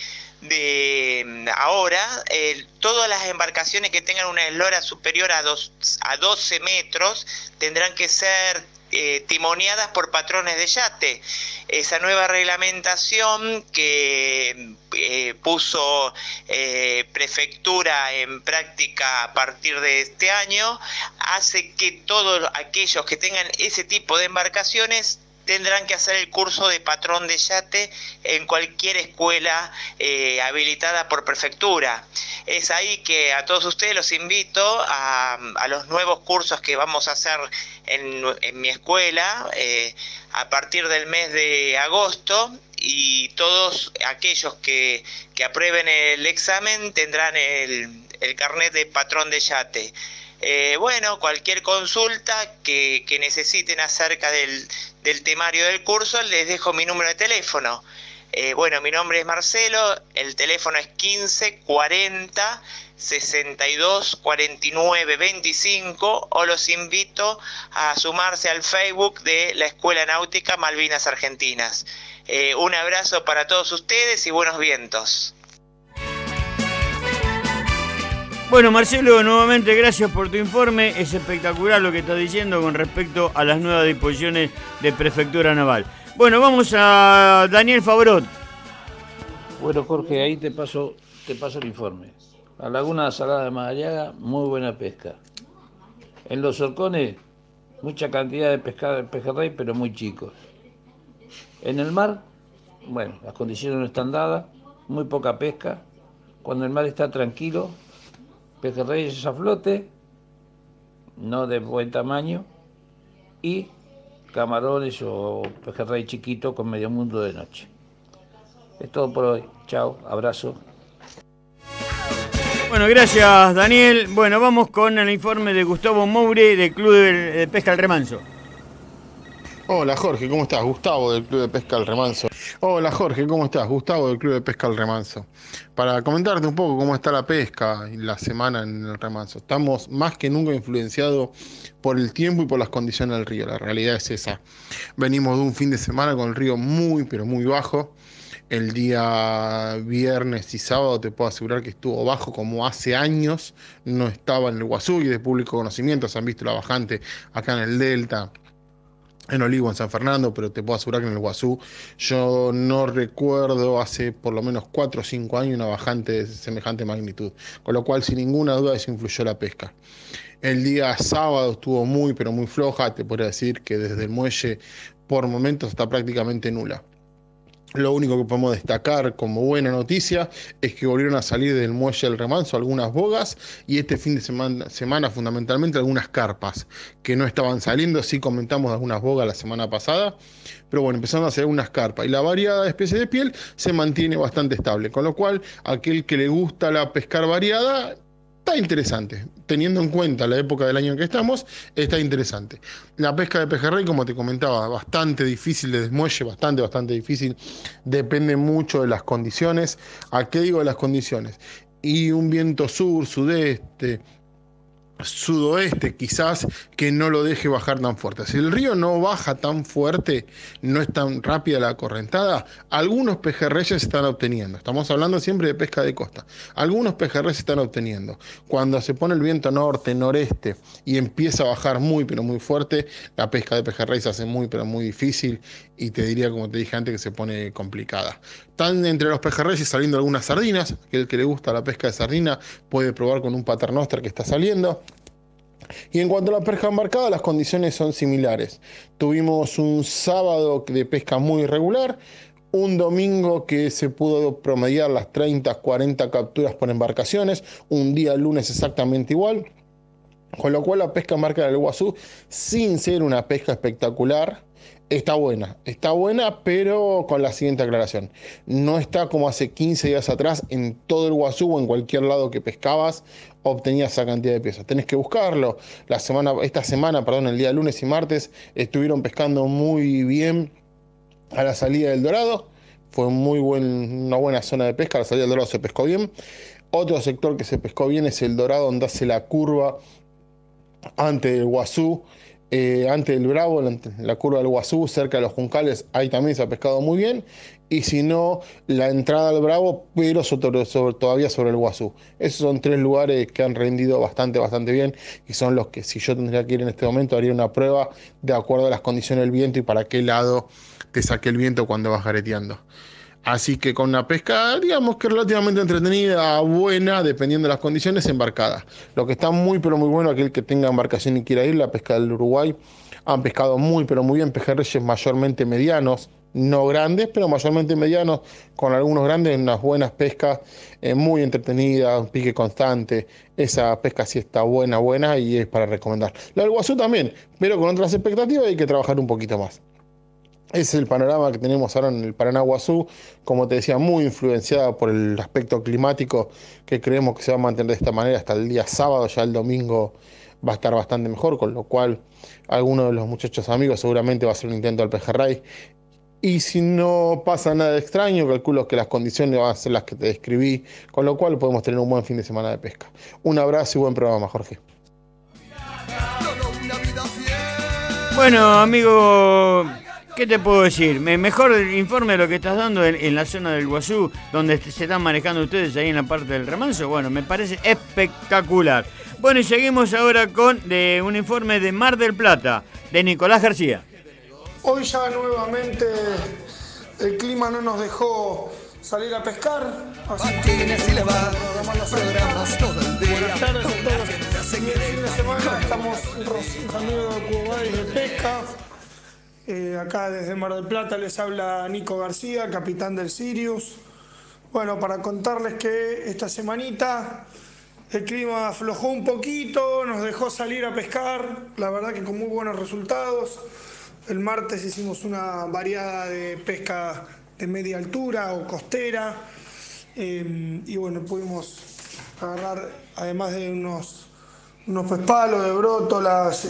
ahora, todas las embarcaciones que tengan una eslora superior a 12 metros tendrán que ser timoneadas por patrones de yate. Esa nueva reglamentación que puso Prefectura en práctica a partir de este año hace que todos aquellos que tengan ese tipo de embarcaciones tendrán que hacer el curso de patrón de yate en cualquier escuela habilitada por prefectura. Es ahí que a todos ustedes los invito a los nuevos cursos que vamos a hacer en mi escuela a partir del mes de agosto, y todos aquellos que aprueben el examen tendrán el carnet de patrón de yate. Bueno, cualquier consulta que necesiten acerca del temario del curso, les dejo mi número de teléfono. Bueno, mi nombre es Marcelo, el teléfono es 15 40 62 49 25, o los invito a sumarse al Facebook de la Escuela Náutica Malvinas Argentinas. Un abrazo para todos ustedes y buenos vientos. Bueno, Marcelo, nuevamente gracias por tu informe. Es espectacular lo que estás diciendo con respecto a las nuevas disposiciones de Prefectura Naval. Bueno, vamos a Daniel Fabrot. Bueno, Jorge, ahí te paso el informe. La laguna Salada de Madariaga, muy buena pesca. En los Horcones, mucha cantidad de pejerrey, pero muy chicos. En el mar, bueno, las condiciones no están dadas, muy poca pesca. Cuando el mar está tranquilo, pejerreyes a flote, no de buen tamaño, y camarones o pejerrey chiquito con medio mundo de noche. Es todo por hoy. Chao, abrazo. Bueno, gracias Daniel. Bueno, vamos con el informe de Gustavo Moure del Club de Pesca El Remanso. Hola Jorge, ¿cómo estás? Gustavo del Club de Pesca El Remanso. Hola Jorge, ¿cómo estás? Gustavo del Club de Pesca El Remanso. Para comentarte un poco cómo está la pesca y la semana en el remanso. Estamos más que nunca influenciados por el tiempo y por las condiciones del río. La realidad es esa. Venimos de un fin de semana con el río muy, pero muy bajo. El día viernes y sábado te puedo asegurar que estuvo bajo como hace años. No estaba en el Guazú y de público conocimiento. Se han visto la bajante acá en el Delta, en Olivo, en San Fernando, pero te puedo asegurar que en el Guazú yo no recuerdo hace por lo menos 4 o 5 años una bajante de semejante magnitud, con lo cual sin ninguna duda eso influyó la pesca. El día sábado estuvo muy pero muy floja, te podría decir que desde el muelle por momentos está prácticamente nula. Lo único que podemos destacar como buena noticia es que volvieron a salir del muelle del remanso algunas bogas y este fin de semana fundamentalmente algunas carpas que no estaban saliendo. Sí comentamos algunas bogas la semana pasada, pero bueno, empezando a hacer algunas carpas y la variada especie de piel se mantiene bastante estable, con lo cual aquel que le gusta la pescar variada está interesante, teniendo en cuenta la época del año en que estamos, está interesante. La pesca de pejerrey, como te comentaba, bastante difícil de desmuelle, bastante difícil, depende mucho de las condiciones. ¿A qué digo de las condiciones? Y un viento sur, sudeste, sudoeste quizás que no lo deje bajar tan fuerte. Si el río no baja tan fuerte, no es tan rápida la correntada, algunos pejerreyes están obteniendo. Estamos hablando siempre de pesca de costa. Algunos pejerreyes están obteniendo. Cuando se pone el viento norte, noreste y empieza a bajar muy pero muy fuerte, la pesca de pejerrey se hace muy pero muy difícil y te diría, como te dije antes, que se pone complicada. Están entre los pejerreyes saliendo algunas sardinas. El que le gusta la pesca de sardina puede probar con un paternoster que está saliendo. Y en cuanto a la pesca embarcada, las condiciones son similares. Tuvimos un sábado de pesca muy irregular, un domingo que se pudo promediar las 30, 40 capturas por embarcaciones, un día lunes exactamente igual, con lo cual la pesca embarcada del Guazú, sin ser una pesca espectacular, está buena, pero con la siguiente aclaración. No está como hace 15 días atrás en todo el Guazú o en cualquier lado que pescabas, obtenías esa cantidad de pesos. Tenés que buscarlo. Esta semana, el día lunes y martes, estuvieron pescando muy bien a la salida del Dorado. Fue una buena zona de pesca. A la salida del Dorado se pescó bien. Otro sector que se pescó bien es el Dorado, donde hace la curva antes del Guazú. Antes del Bravo, la curva del Guazú, cerca de los Juncales, ahí también se ha pescado muy bien. Y si no, la entrada al Bravo, pero todavía sobre el Guazú. Esos son 3 lugares que han rendido bastante bien y son los que, si yo tendría que ir en este momento, haría una prueba de acuerdo a las condiciones del viento y para qué lado te saque el viento cuando vas gareteando. Así que con una pesca, digamos que relativamente entretenida, buena, dependiendo de las condiciones, embarcada. Lo que está muy pero muy bueno, aquel que tenga embarcación y quiera ir, la pesca del Uruguay, han pescado muy pero muy bien pejerreyes mayormente medianos, no grandes, pero mayormente medianos, con algunos grandes, unas buenas pescas, muy entretenidas, un pique constante. Esa pesca sí está buena y es para recomendar. La del Guazú también, pero con otras expectativas hay que trabajar un poquito más. Ese es el panorama que tenemos ahora en el Paraná Guazú, como te decía, muy influenciada por el aspecto climático, que creemos que se va a mantener de esta manera hasta el día sábado. Ya el domingo va a estar bastante mejor, con lo cual alguno de los muchachos amigos seguramente va a hacer un intento al pejerrey. Y si no pasa nada extraño, calculo que las condiciones van a ser las que te describí, con lo cual podemos tener un buen fin de semana de pesca. Un abrazo y buen programa, Jorge. Bueno, amigo, ¿qué te puedo decir? Mejor informe de lo que estás dando en la zona del Guazú, donde se están manejando ustedes ahí en la parte del remanso. Bueno, me parece espectacular. Bueno, y seguimos ahora con un informe de Mar del Plata, de Nicolás García. Hoy ya nuevamente el clima no nos dejó salir a pescar. Así que programas todo el día. Buenas tardes a todos. El fin de semana estamos saliendo de Cuo Vadis de pesca. Acá desde Mar del Plata les habla Nico García, capitán del Sirius. Bueno, para contarles que esta semanita el clima aflojó un poquito, nos dejó salir a pescar, la verdad que con muy buenos resultados. El martes hicimos una variada de pesca de media altura o costera y bueno, pudimos agarrar, además de unos pespalos de brótolas,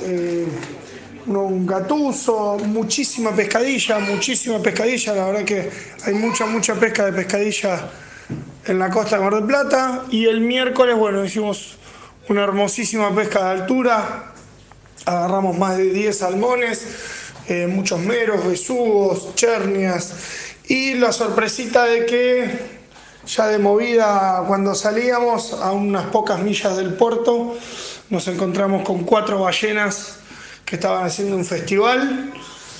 un gatuso, muchísima pescadilla, la verdad que hay mucha pesca de pescadilla en la costa de Mar del Plata. Y el miércoles, bueno, hicimos una hermosísima pesca de altura, agarramos más de 10 salmones, muchos meros, besugos, chernias, y la sorpresita de que ya de movida, cuando salíamos a unas pocas millas del puerto, nos encontramos con 4 ballenas que estaban haciendo un festival.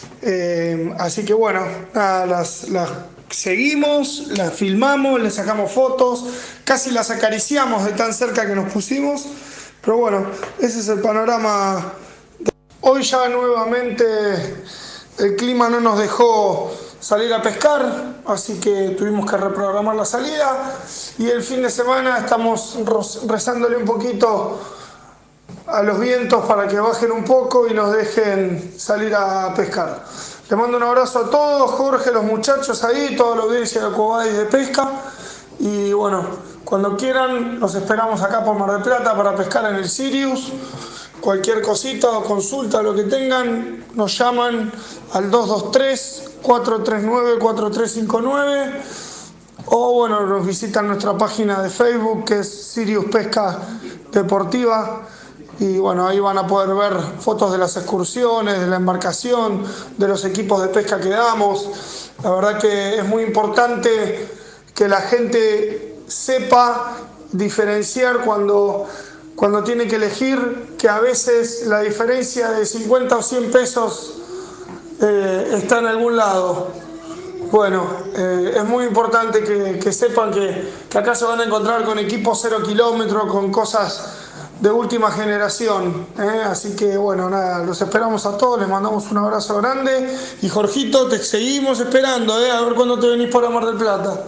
Así que bueno, nada, las seguimos, las filmamos, les sacamos fotos, casi las acariciamos de tan cerca que nos pusimos. Pero bueno, ese es el panorama. Hoy ya nuevamente el clima no nos dejó salir a pescar, así que tuvimos que reprogramar la salida. Y el fin de semana estamos rezándole un poquito a los vientos para que bajen un poco y nos dejen salir a pescar. Le mando un abrazo a todos, Jorge, los muchachos ahí, toda la audiencia de Cuo Vadis de pesca. Y bueno, cuando quieran, los esperamos acá por Mar del Plata para pescar en el Sirius. Cualquier cosita o consulta, lo que tengan, nos llaman al 223-439-4359 o bueno, nos visitan nuestra página de Facebook, que es Sirius Pesca Deportiva, y bueno, ahí van a poder ver fotos de las excursiones, de la embarcación, de los equipos de pesca que damos. La verdad que es muy importante que la gente sepa diferenciar cuando tiene que elegir, que a veces la diferencia de 50 o 100 pesos está en algún lado. Bueno, es muy importante que sepan que acá se van a encontrar con equipos 0 kilómetros, con cosas de última generación. Así que bueno, nada, los esperamos a todos, les mandamos un abrazo grande. Y Jorgito, te seguimos esperando, a ver cuándo te venís por Mar del Plata.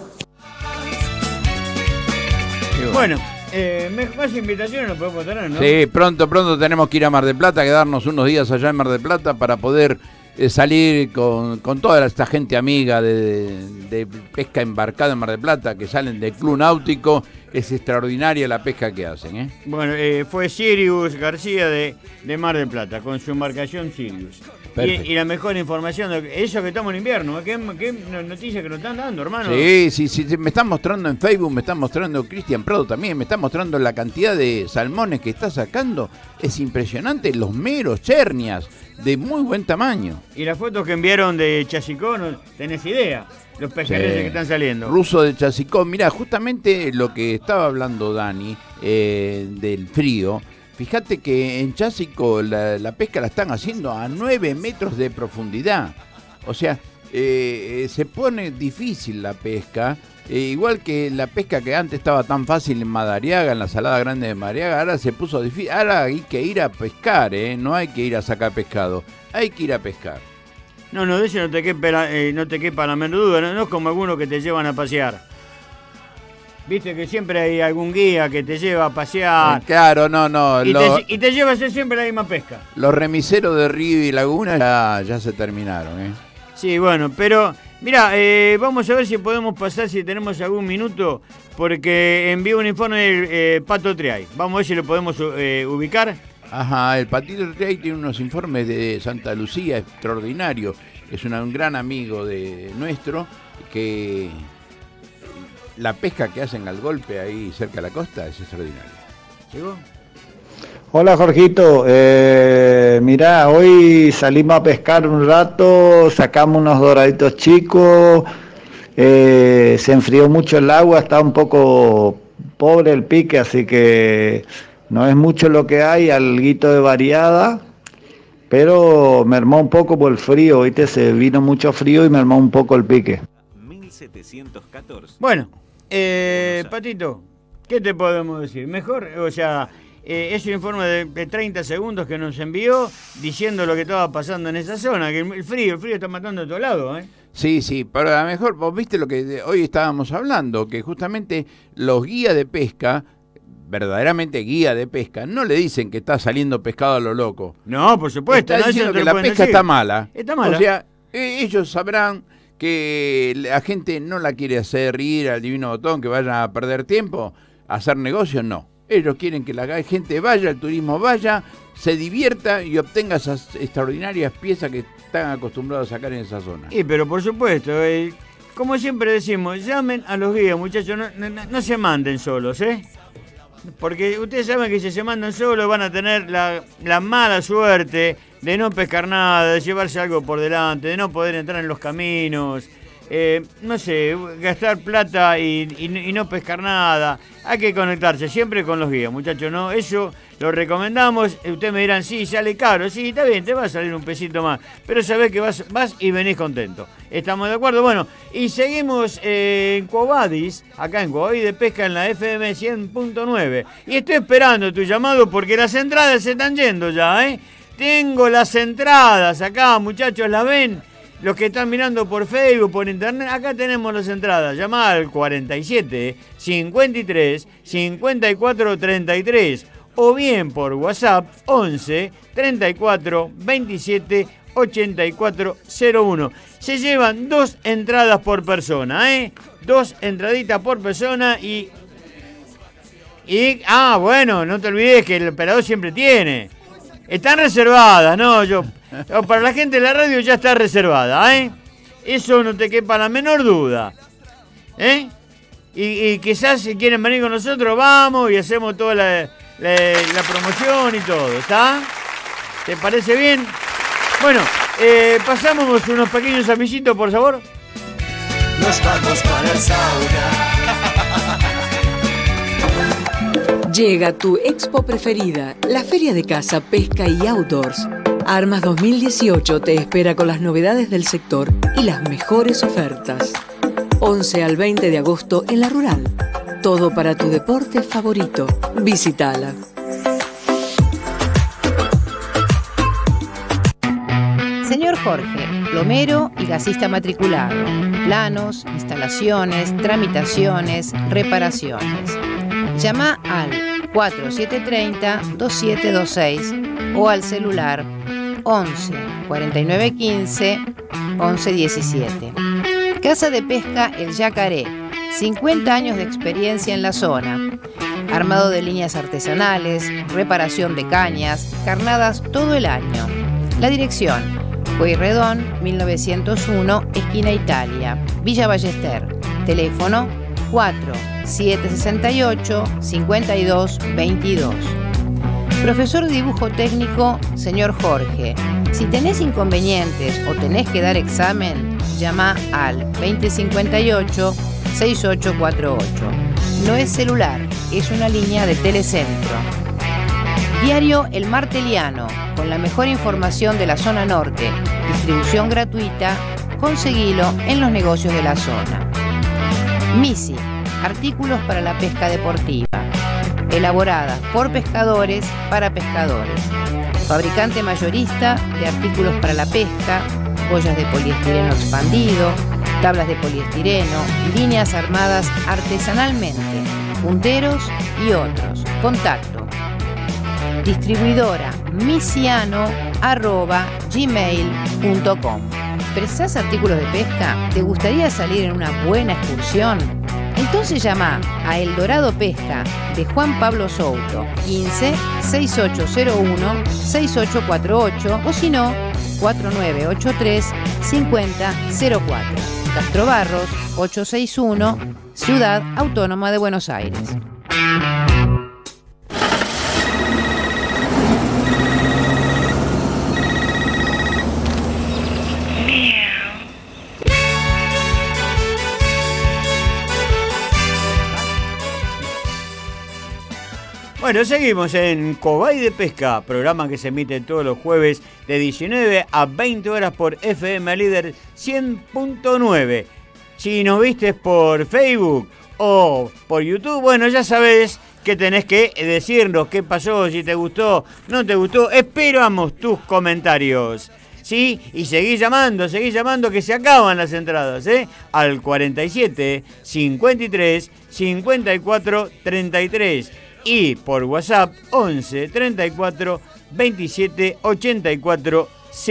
Bueno. Más invitaciones nos podemos tener, ¿no? Sí, pronto tenemos que ir a Mar del Plata, quedarnos unos días allá en Mar del Plata para poder salir con toda esta gente amiga de pesca embarcada en Mar del Plata, que salen del Club Náutico. Es extraordinaria la pesca que hacen, Bueno, fue Sirius García de Mar del Plata, con su embarcación Sirius. Y la mejor información, eso que estamos en invierno, ¿qué noticia que nos están dando, hermano? Sí, me están mostrando en Facebook, me están mostrando Cristian Prado también, me están mostrando la cantidad de salmones que está sacando. Es impresionante, los meros, chernias, de muy buen tamaño. Y las fotos que enviaron de Chasicó, ¿no tenés idea? Los pejerreyes que están saliendo. Ruso de Chasicó, mirá, justamente lo que estaba hablando Dani, del frío. Fíjate que en Chasicó la pesca la están haciendo a 9 metros de profundidad. O sea, se pone difícil la pesca. Igual que la pesca que antes estaba tan fácil en Madariaga, en la Salada Grande de Madariaga, ahora se puso difícil. Ahora hay que ir a pescar, no hay que ir a sacar pescado, hay que ir a pescar. No, de eso no te quepa la menor duda, no es como algunos que te llevan a pasear. Viste que siempre hay algún guía que te lleva a pasear. Claro, no. Y te lleva a hacer siempre la misma pesca. Los remiseros de río y laguna ya se terminaron, Sí, bueno, pero mirá, vamos a ver si podemos pasar, si tenemos algún minuto, porque envió un informe del Pato Triay. Vamos a ver si lo podemos ubicar. Ajá, el Patito Triay tiene unos informes de Santa Lucía extraordinarios. Es un gran amigo de nuestro, que la pesca que hacen al golpe ahí cerca de la costa es extraordinaria. ¿Llegó? Hola Jorgito, mirá, hoy salimos a pescar un rato, sacamos unos doraditos chicos, se enfrió mucho el agua, está un poco pobre el pique, así que no es mucho lo que hay, alguito de variada, pero mermó un poco por el frío, ¿viste? Se vino mucho frío y mermó un poco el pique. 1714. Bueno, Patito, ¿qué te podemos decir? Mejor, o sea... es un informe de 30 segundos que nos envió diciendo lo que estaba pasando en esa zona, que el frío está matando a todos lados, Sí, pero a lo mejor vos viste lo que hoy estábamos hablando, que justamente los guías de pesca, verdaderamente guía de pesca, no le dicen que está saliendo pescado a lo loco. No, por supuesto. Está diciendo que la pesca está mala. Está mala. O sea, ellos sabrán que la gente no la quiere hacer ir al Divino Botón, que vayan a perder tiempo, a hacer negocios, no. Ellos quieren que la gente vaya, el turismo vaya, se divierta y obtenga esas extraordinarias piezas que están acostumbrados a sacar en esa zona. Pero por supuesto, como siempre decimos, llamen a los guías, muchachos, no se manden solos, porque ustedes saben que si se mandan solos van a tener la mala suerte de no pescar nada, de llevarse algo por delante, de no poder entrar en los caminos. No sé, gastar plata y no pescar nada. Hay que conectarse siempre con los guías, muchachos, ¿no? Eso lo recomendamos. Ustedes me dirán, sí, sale caro. Sí, está bien, te va a salir un pesito más. Pero sabés que vas y venís contento. ¿Estamos de acuerdo? Bueno, y seguimos en Quo Vadis, acá en Quo Vadis de Pesca en la FM 100.9. Y estoy esperando tu llamado porque las entradas se están yendo ya, Tengo las entradas acá, muchachos, ¿las ven? Los que están mirando por Facebook, por internet, acá tenemos las entradas. Llama al 47 53 54 33 o bien por WhatsApp 11 34 27 84 01. Se llevan 2 entradas por persona, 2 entraditas por persona y bueno, no te olvides que el operador siempre tiene. Están reservadas, para la gente de la radio ya está reservada, Eso no te quepa la menor duda, Y quizás si quieren venir con nosotros, vamos y hacemos toda la promoción y todo, ¿está? ¿Te parece bien? Bueno, pasamos unos pequeños amiguitos, por favor. Nos vamos para el sauna. Llega tu expo preferida, la Feria de Caza, Pesca y Outdoors. Armas 2018 te espera con las novedades del sector y las mejores ofertas. 11 al 20 de agosto en La Rural. Todo para tu deporte favorito. Visítala. Señor Jorge, plomero y gasista matriculado. Planos, instalaciones, tramitaciones, reparaciones. Llama al 4730-2726 o al celular 11 49 15 11 17. Casa de Pesca El Yacaré, 50 años de experiencia en la zona. Armado de líneas artesanales, reparación de cañas, carnadas todo el año. La dirección: Pueyrredón 1901, esquina Italia, Villa Ballester. Teléfono 4-768-5222. Profesor de dibujo técnico, señor Jorge. Si tenés inconvenientes o tenés que dar examen, llama al 2058-6848. No es celular, es una línea de Telecentro. Diario El Marteliano, con la mejor información de la zona norte. Distribución gratuita conseguilo en los negocios de la zona. Misi, artículos para la pesca deportiva, elaborada por pescadores para pescadores. Fabricante mayorista de artículos para la pesca, boyas de poliestireno expandido, tablas de poliestireno, líneas armadas artesanalmente, punteros y otros. Contacto: distribuidora misiano@gmail.com. ¿Precisás artículos de pesca? ¿Te gustaría salir en una buena excursión? Entonces llama a El Dorado Pesca de Juan Pablo Souto, 15 6801 6848 o si no, 4983 5004. Castro Barros, 861, Ciudad Autónoma de Buenos Aires. Bueno, seguimos en Cobay de Pesca, programa que se emite todos los jueves de 19 a 20 horas por FM Líder 100.9. Si nos vistes por Facebook o por YouTube, bueno, ya sabés que tenés que decirnos qué pasó, si te gustó, no te gustó. Esperamos tus comentarios. ¿Sí? Y seguís llamando, que se acaban las entradas, al 47 53 54 33. Y por WhatsApp 11 34 27 84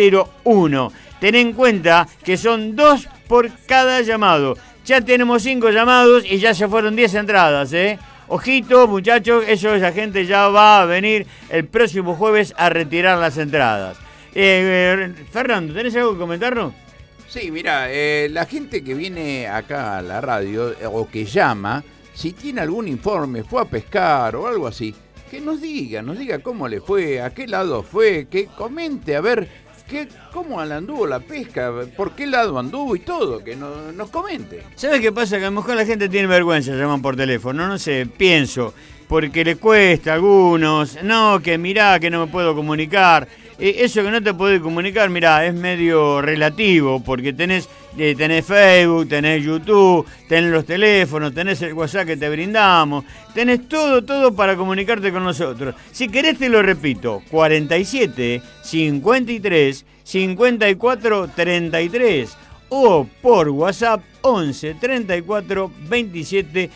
01. Ten en cuenta que son 2 por cada llamado. Ya tenemos 5 llamados y ya se fueron 10 entradas, Ojito, muchachos, esa gente ya va a venir el próximo jueves a retirar las entradas. Fernando, ¿tenés algo que comentarnos? Sí, mira, la gente que viene acá a la radio o que llama, si tiene algún informe, fue a pescar o algo así, que nos diga cómo le fue, a qué lado fue, que comente a ver cómo anduvo la pesca, por qué lado anduvo y todo, que nos comente. ¿Sabes qué pasa? Que a lo mejor la gente tiene vergüenza, llaman por teléfono, no sé, pienso, porque le cuesta a algunos, no, que mirá, que no me puedo comunicar. Eso que no te podés comunicar, mirá, es medio relativo, porque tenés Facebook, tenés YouTube, tenés los teléfonos, tenés el WhatsApp que te brindamos, tenés todo para comunicarte con nosotros. Si querés te lo repito, 47 53 54 33 o por WhatsApp 11 34 27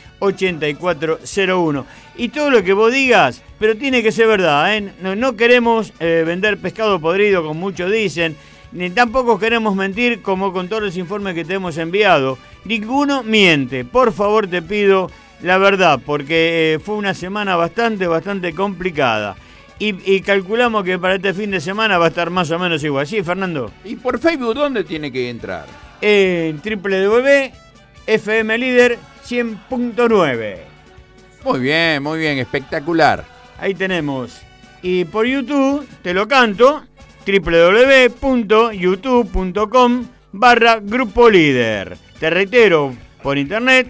84 01. Y todo lo que vos digas, pero tiene que ser verdad, No queremos vender pescado podrido, como muchos dicen, ni tampoco queremos mentir como con todos los informes que te hemos enviado. Ninguno miente. Por favor, te pido la verdad, porque fue una semana bastante complicada. Y calculamos que para este fin de semana va a estar más o menos igual. ¿Sí, Fernando? ¿Y por Facebook dónde tiene que entrar? En www.fmlider 100.9. Muy bien, espectacular. Ahí tenemos. Y por YouTube, te lo canto, www.youtube.com/Grupo Líder. Te reitero, por internet,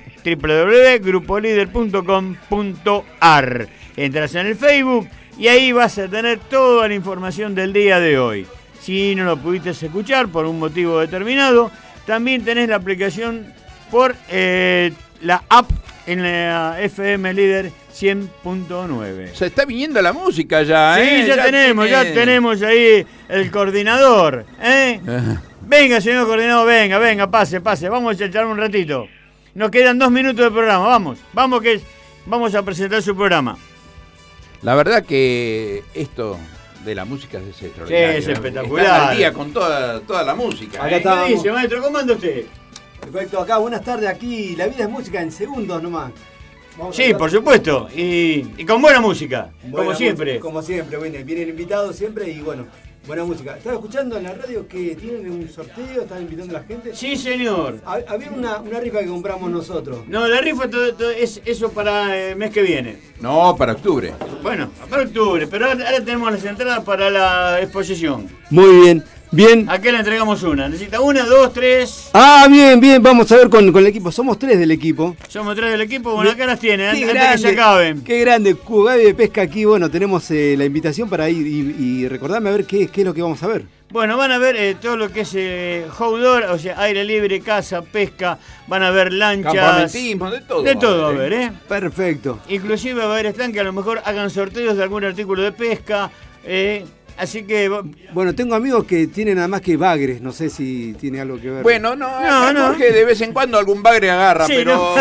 www.grupolider.com.ar. Entras en el Facebook y ahí vas a tener toda la información del día de hoy. Si no lo pudiste escuchar por un motivo determinado, también tenés la aplicación por la app en la FM Líder 100.9. Se está viniendo la música ya, Sí, ya tenemos ahí el coordinador, Venga, señor coordinador, venga, pase. Vamos a echar un ratito. Nos quedan 2 minutos de programa, vamos que vamos a presentar su programa. La verdad que esto de la música es extraordinario. Sí, es espectacular. Está al día con toda la música. ¿Qué dice, maestro? ¿Cómo anda usted? Perfecto, acá, buenas tardes, aquí la vida es música en segundos nomás. Sí, por supuesto, y con buena música, como siempre. Como siempre, vienen invitados siempre y bueno, buena música. Estaba escuchando en la radio que tienen un sorteo, están invitando a la gente. Sí, señor. Había una rifa que compramos nosotros. No, la rifa es eso para el mes que viene. No, para octubre. Bueno, para octubre, pero ahora tenemos las entradas para la exposición. Muy bien. Bien. ¿A qué le entregamos una? ¿Necesita 1, 2, 3? Ah, bien, vamos a ver con el equipo. Somos 3 del equipo. Somos 3 del equipo, bueno, acá las tienen, antes que se acaben. Qué grande, Cubay de Pesca aquí, bueno, tenemos la invitación para ir y recordarme a ver qué es lo que vamos a ver. Bueno, van a ver todo lo que es outdoor, o sea, aire libre, caza, pesca, van a ver lanchas. Campamentismo, de todo. De todo va a ver, ¿eh? Perfecto. Inclusive va a haber stand que a lo mejor hagan sorteos de algún artículo de pesca. Así que... Bueno, tengo amigos que tienen nada más que bagres, no sé si tiene algo que ver. Bueno, no. Porque de vez en cuando algún bagre agarra, sí, pero...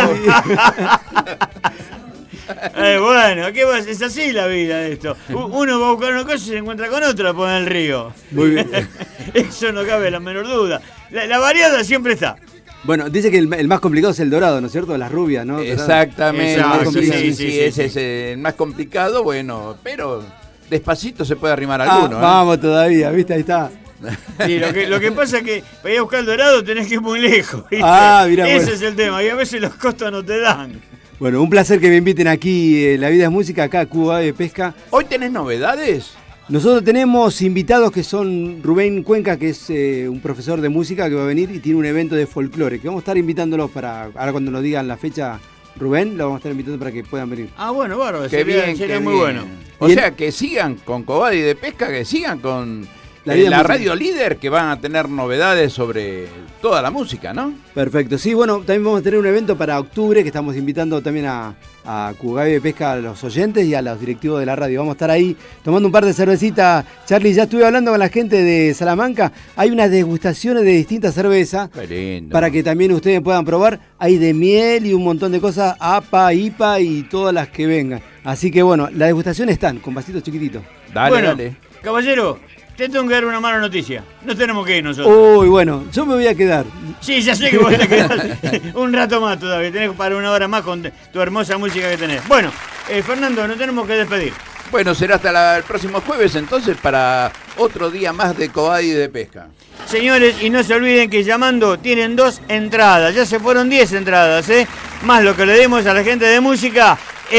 Bueno, ¿qué va? Es así la vida esto. Uno va a buscar una cosa y se encuentra con otra por en el río. Muy bien. Eso no cabe la menor duda. La variada siempre está. Bueno, dice que el más complicado es el dorado, ¿no es cierto? Las rubias, ¿no? Exactamente. Sí, ese es el más complicado, bueno, pero despacito se puede arrimar alguno. Vamos todavía, ¿viste? Ahí está. Sí, lo que pasa es que para ir a buscar el dorado tenés que ir muy lejos, ¿viste? Mira, ese bueno. es el tema, y a veces los costos no te dan. Bueno, un placer que me inviten aquí, La Vida es Música, acá a Cuba de Pesca. ¿Hoy tenés novedades? Nosotros tenemos invitados que son Rubén Cuenca, que es un profesor de música que va a venir y tiene un evento de folclore, que vamos a estar invitándolos para, ahora cuando nos digan la fecha, Rubén, lo vamos a estar invitando para que puedan venir. Ah, bueno, bárbaro, sería muy bueno. O sea, que sigan con Cobadi de Pesca, que sigan con la radio líder, que van a tener novedades sobre toda la música, ¿no? Perfecto, sí, bueno, también vamos a tener un evento para octubre, que estamos invitando también a Cubagabi de Pesca, a los oyentes y a los directivos de la radio. Vamos a estar ahí tomando un par de cervecitas. Charlie, ya estuve hablando con la gente de Salamanca. Hay unas degustaciones de distintas cervezas para que también ustedes puedan probar. Hay de miel y un montón de cosas, APA, IPA y todas las que vengan. Así que bueno, las degustaciones están con vasitos chiquititos. Dale. Caballero, te tengo que dar una mala noticia. No tenemos que ir nosotros. Uy, bueno, yo me voy a quedar. Sí, ya sé que vos te quedás un rato más todavía. Tenés que parar una hora más con tu hermosa música que tenés. Bueno, Fernando, nos tenemos que despedir. Bueno, será hasta el próximo jueves entonces para otro día más de Cobadi de Pesca. Señores, y no se olviden que llamando tienen 2 entradas. Ya se fueron 10 entradas, más lo que le demos a la gente de música.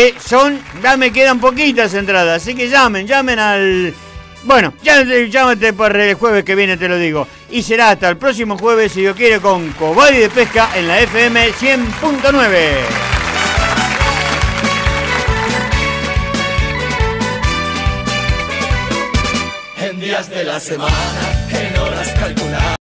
Ya me quedan poquitas entradas. Así que llamen al... Bueno, llámate para el jueves que viene, te lo digo. Y será hasta el próximo jueves, si Dios quiere, con Cobadi de Pesca en la FM 100.9. En días de la semana, en horas calculadas.